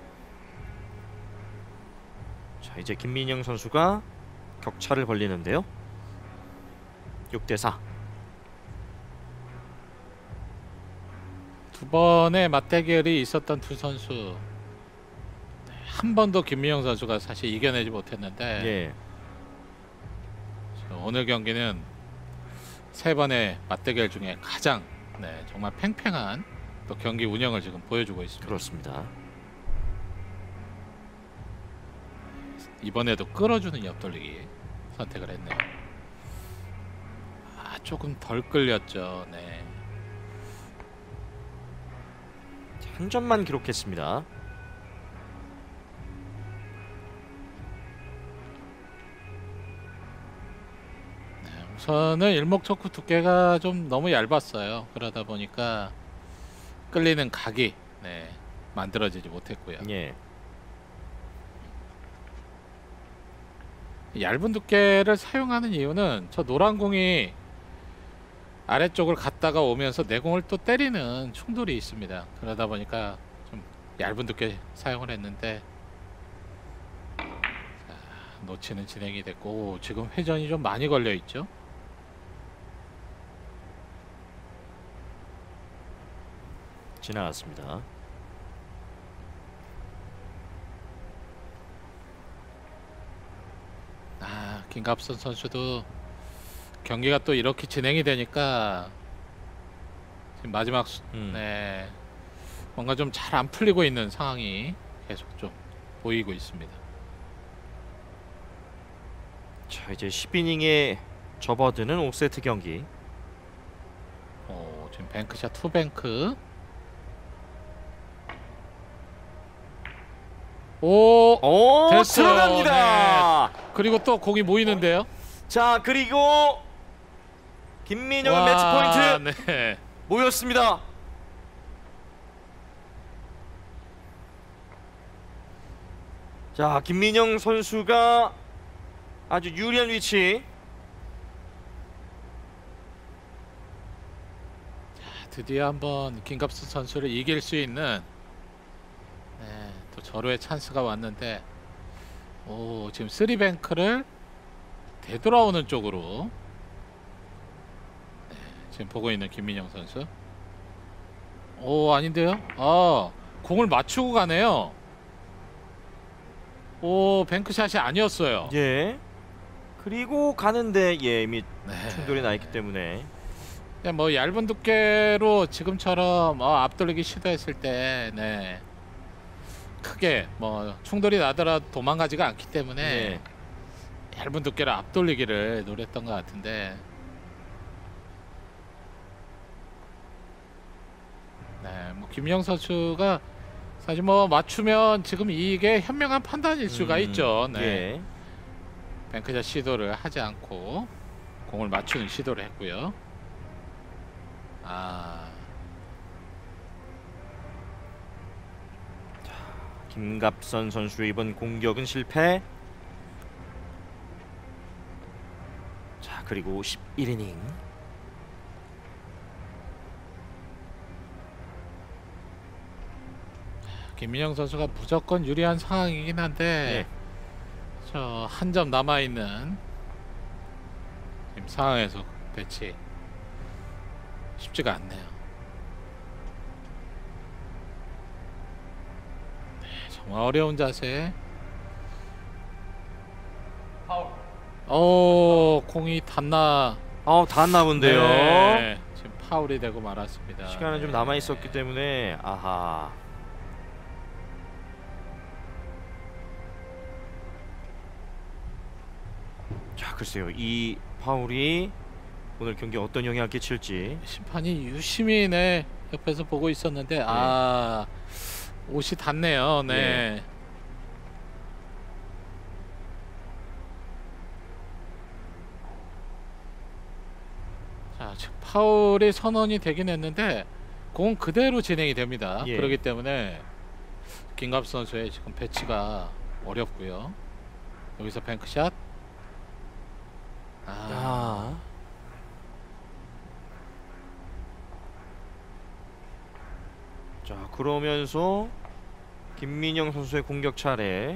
자, 이제 김민영 선수가 격차를 벌리는데요. 육 대 사. 두 번의 맞대결이 있었던 두 선수 한 번도 김민영 선수가 사실 이겨내지 못했는데 예. 오늘 경기는 세 번의 맞대결 중에 가장 네, 정말 팽팽한 또 경기 운영을 지금 보여주고 있습니다. 그렇습니다. 이번에도 끌어주는 옆돌리기 선택을 했네요. 아, 조금 덜 끌렸죠. 네. 한 점만 기록했습니다. 네, 우선은 일목적구 두께가 좀 너무 얇았어요. 그러다 보니까 끌리는 각이 네, 만들어지지 못했고요. 예. 얇은 두께를 사용하는 이유는 저 노란 공이 아래쪽을 갔다가 오면서 내 공을 또 때리는 충돌이 있습니다. 그러다 보니까 좀 얇은 두께 사용을 했는데 자, 놓치는 진행이 됐고 지금 회전이 좀 많이 걸려 있죠. 지나갔습니다. 아, 김갑선 선수도 경기가 또 이렇게 진행이 되니까 지금 마지막 수, 음. 네, 뭔가 좀 잘 안 풀리고 있는 상황이 계속 좀 보이고 있습니다. 자, 이제 십 이닝에 접어드는 오 세트 경기. 어, 지금 뱅크샷 투뱅크. 오, 오, 됐어요. 들어갑니다. 그리고 또 공이 모이는데요. 자, 그리고 김민영의 매치 포인트 네. 모였습니다. 자, 김민영 선수가 아주 유리한 위치. 드디어 한번 김갑수 선수를 이길 수 있는 네, 또 절호의 찬스가 왔는데 오, 지금 쓰리뱅크를 되돌아오는 쪽으로 네, 지금 보고 있는 김민영 선수. 오, 아닌데요? 아, 공을 맞추고 가네요. 오, 뱅크샷이 아니었어요. 예. 그리고 가는데 예, 이미 네. 충돌이 나 있기 때문에. 그냥 뭐 얇은 두께로 지금처럼 어, 앞돌리기 시도했을 때 네. 크게 뭐 충돌이 나더라도 도망가지가 않기 때문에 네. 얇은 두께로 앞돌리기를 노렸던 것 같은데 네, 뭐 김영 선수가 사실 뭐 맞추면 지금 이게 현명한 판단일 수가 음, 있죠. 네. 예. 뱅크샷 시도를 하지 않고 공을 맞추는 시도를 했고요. 아, 김갑선 선수의 이번 공격은 실패. 자, 그리고 십일 이닝. 김민영 선수가 무조건 유리한 상황이긴 한데 저 한 점 남아 있는 지금 상황에서 배치 쉽지가 않네요. 네, 정말 어려운 자세. 오, 공이 닿나? 아우, 닿았나 본데요. 네, 지금 파울이 되고 말았습니다. 시간은 좀 네. 남아 있었기 때문에 아하. 자, 글쎄요. 이 파울이 오늘 경기에 어떤 영향을 끼칠지. 심판이 유심히 네, 옆에서 보고 있었는데 아, 옷이 닿네요. 네. 자, 지금 파울이 선언이 되긴 했는데 공 그대로 진행이 됩니다. 예. 그렇기 때문에 김갑 선수의 지금 배치가 어렵고요. 여기서 뱅크샷. 아, 아. 자, 그러면서 김민영 선수의 공격 차례.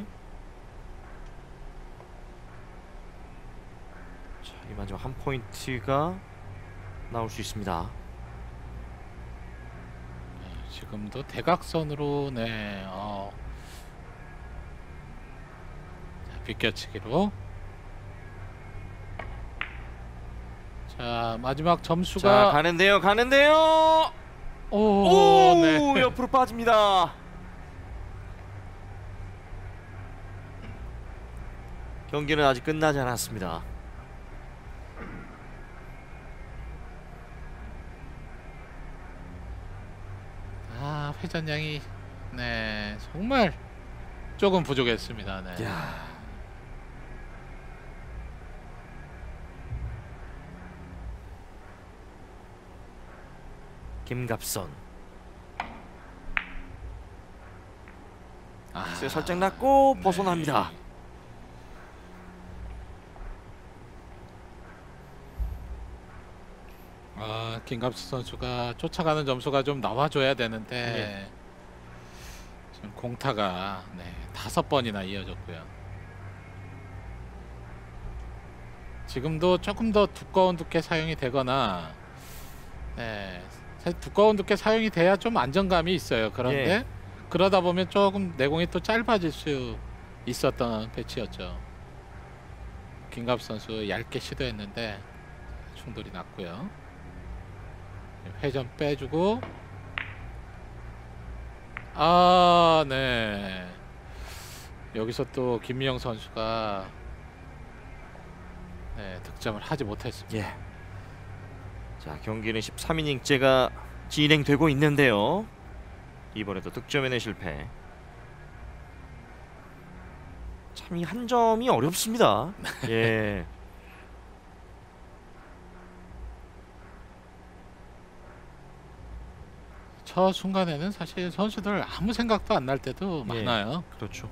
자, 이 마지막 한 포인트가 나올 수 있습니다. 네, 지금도 대각선으로 네, 어, 자, 비껴치기로. 자, 마지막 점수가 자, 가는데요, 가는데요. 오, 오, 네. 옆으로 빠집니다. 경기는 아직 끝나지 않았습니다. 아, 회전량이 네, 정말 조금 부족했습니다. 네. 야. 김갑선. 아, 세 살짝 낮고 네. 벗어납니다. 아, 김갑수 선수가 쫓아가는 점수가 좀 나와줘야 되는데 네. 지금 공타가 네, 다섯 번이나 이어졌고요. 지금도 조금 더 두꺼운 두께 사용이 되거나, 네, 사실 두꺼운 두께 사용이 돼야 좀 안정감이 있어요. 그런데 예. 그러다 보면 조금 내공이 또 짧아질 수 있었던 배치였죠. 김갑 선수 얇게 시도했는데 충돌이 났고요. 회전 빼주고, 아, 네. 여기서 또 김민영 선수가 네, 득점을 하지 못했습니다. 예. 자, 경기는 십삼 이닝째가 진행되고 있는데요. 이번에도 득점에는 실패. 참 이 한 점이 어렵습니다. 예. 저 순간에는 사실 선수들 아무 생각도 안 날 때도 예. 많아요. 그렇죠.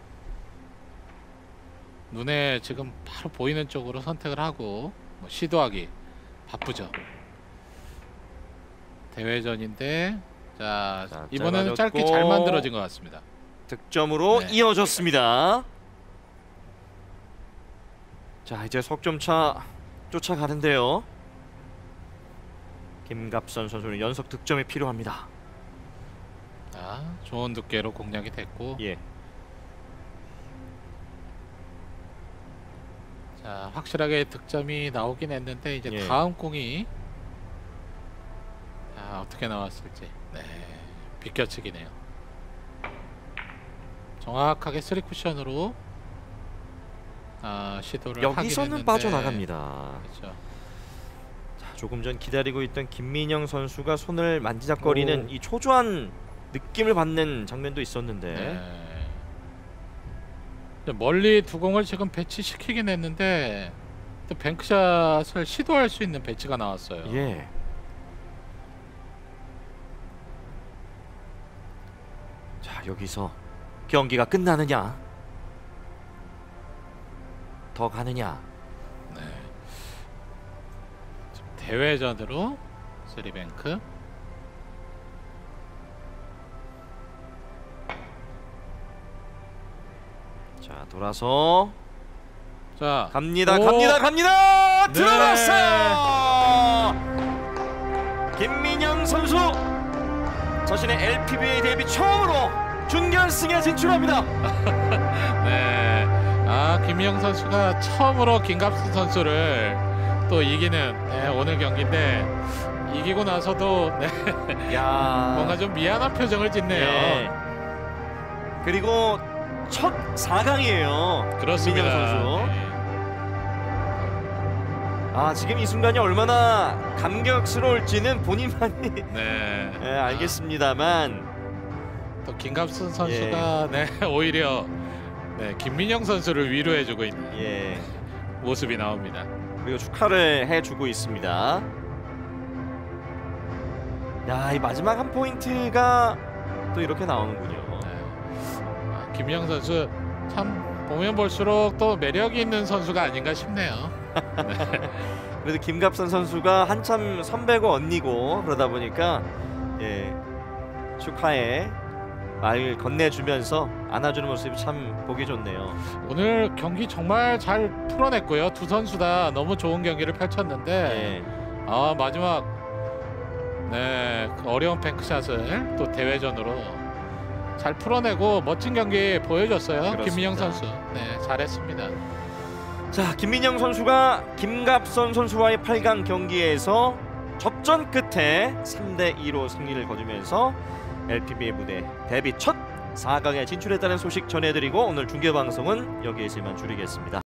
눈에 지금 바로 보이는 쪽으로 선택을 하고 뭐 시도하기 바쁘죠. 대회전인데, 자, 자, 이번에는 짧아졌고 짧게 잘 만들어진 것 같습니다. 득점으로 네. 이어졌습니다. 자, 이제 석점차 쫓아가는데요. 김갑선 선수는 연속 득점이 필요합니다. 자, 좋은 두께로 공략이 됐고, 예. 자, 확실하게 득점이 나오긴 했는데 이제 예. 다음 공이 자, 어떻게 나왔을지, 네, 비껴치기네요. 정확하게 쓰리 쿠션으로 아, 시도를 하긴 여기서는 했는데, 빠져나갑니다. 그렇죠. 자, 조금 전 기다리고 있던 김민영 선수가 손을 만지작거리는 오. 이 초조한 느낌을 받는 장면도 있었는데 네. 멀리 두 공을 지금 배치시키긴 했는데 또 뱅크샷을 시도할 수 있는 배치가 나왔어요. 예. 자, 여기서 경기가 끝나느냐, 더 가느냐. 네. 지금 대회전으로 쓰리뱅크. 자, 돌아서 자, 갑니다. 오. 갑니다. 갑니다. 네. 들어갔어요. 김민영 선수 자신의 엘피비에이 데뷔 처음으로 준결승에 진출합니다. 네. 아, 김희영 선수가 처음으로 김갑수 선수를 또 이기는, 네, 오늘 경기인데 이기고 나서도 네, 야, 뭔가 좀 미안한 표정을 짓네요. 예. 그리고 첫 사 강이에요. 그렇습니다. 김민영 선수. 네. 아, 지금 이 순간이 얼마나 감격스러울지는 본인만이 네. 예, 알겠습니다만 또 김갑순 선수가 네, 오히려 네, 김민영 선수를 위로해주고 있는 예, 모습이 나옵니다. 그리고 축하를 해주고 있습니다. 야, 이 마지막 한 포인트가 또 이렇게 나오는군요. 네. 아, 김민영 선수 참 보면 볼수록 또 매력이 있는 선수가 아닌가 싶네요. 네. 그래도 김갑선 선수가 한참 선배고 언니고 그러다 보니까 예, 축하의 말 건네주면서 안아주는 모습이 참 보기 좋네요. 오늘 경기 정말 잘 풀어냈고요. 두 선수 다 너무 좋은 경기를 펼쳤는데 예, 아, 마지막 네, 그 어려운 뱅크샷을 또 대회전으로 잘 풀어내고 멋진 경기 보여줬어요. 그렇습니다. 김민영 선수 네, 잘했습니다. 자, 김민영 선수가 김갑선 선수와의 팔 강 경기에서 접전 끝에 삼 대 이로 승리를 거두면서 엘피비에이 무대 데뷔 첫 사 강에 진출했다는 소식 전해드리고 오늘 중계방송은 여기에서만 줄이겠습니다.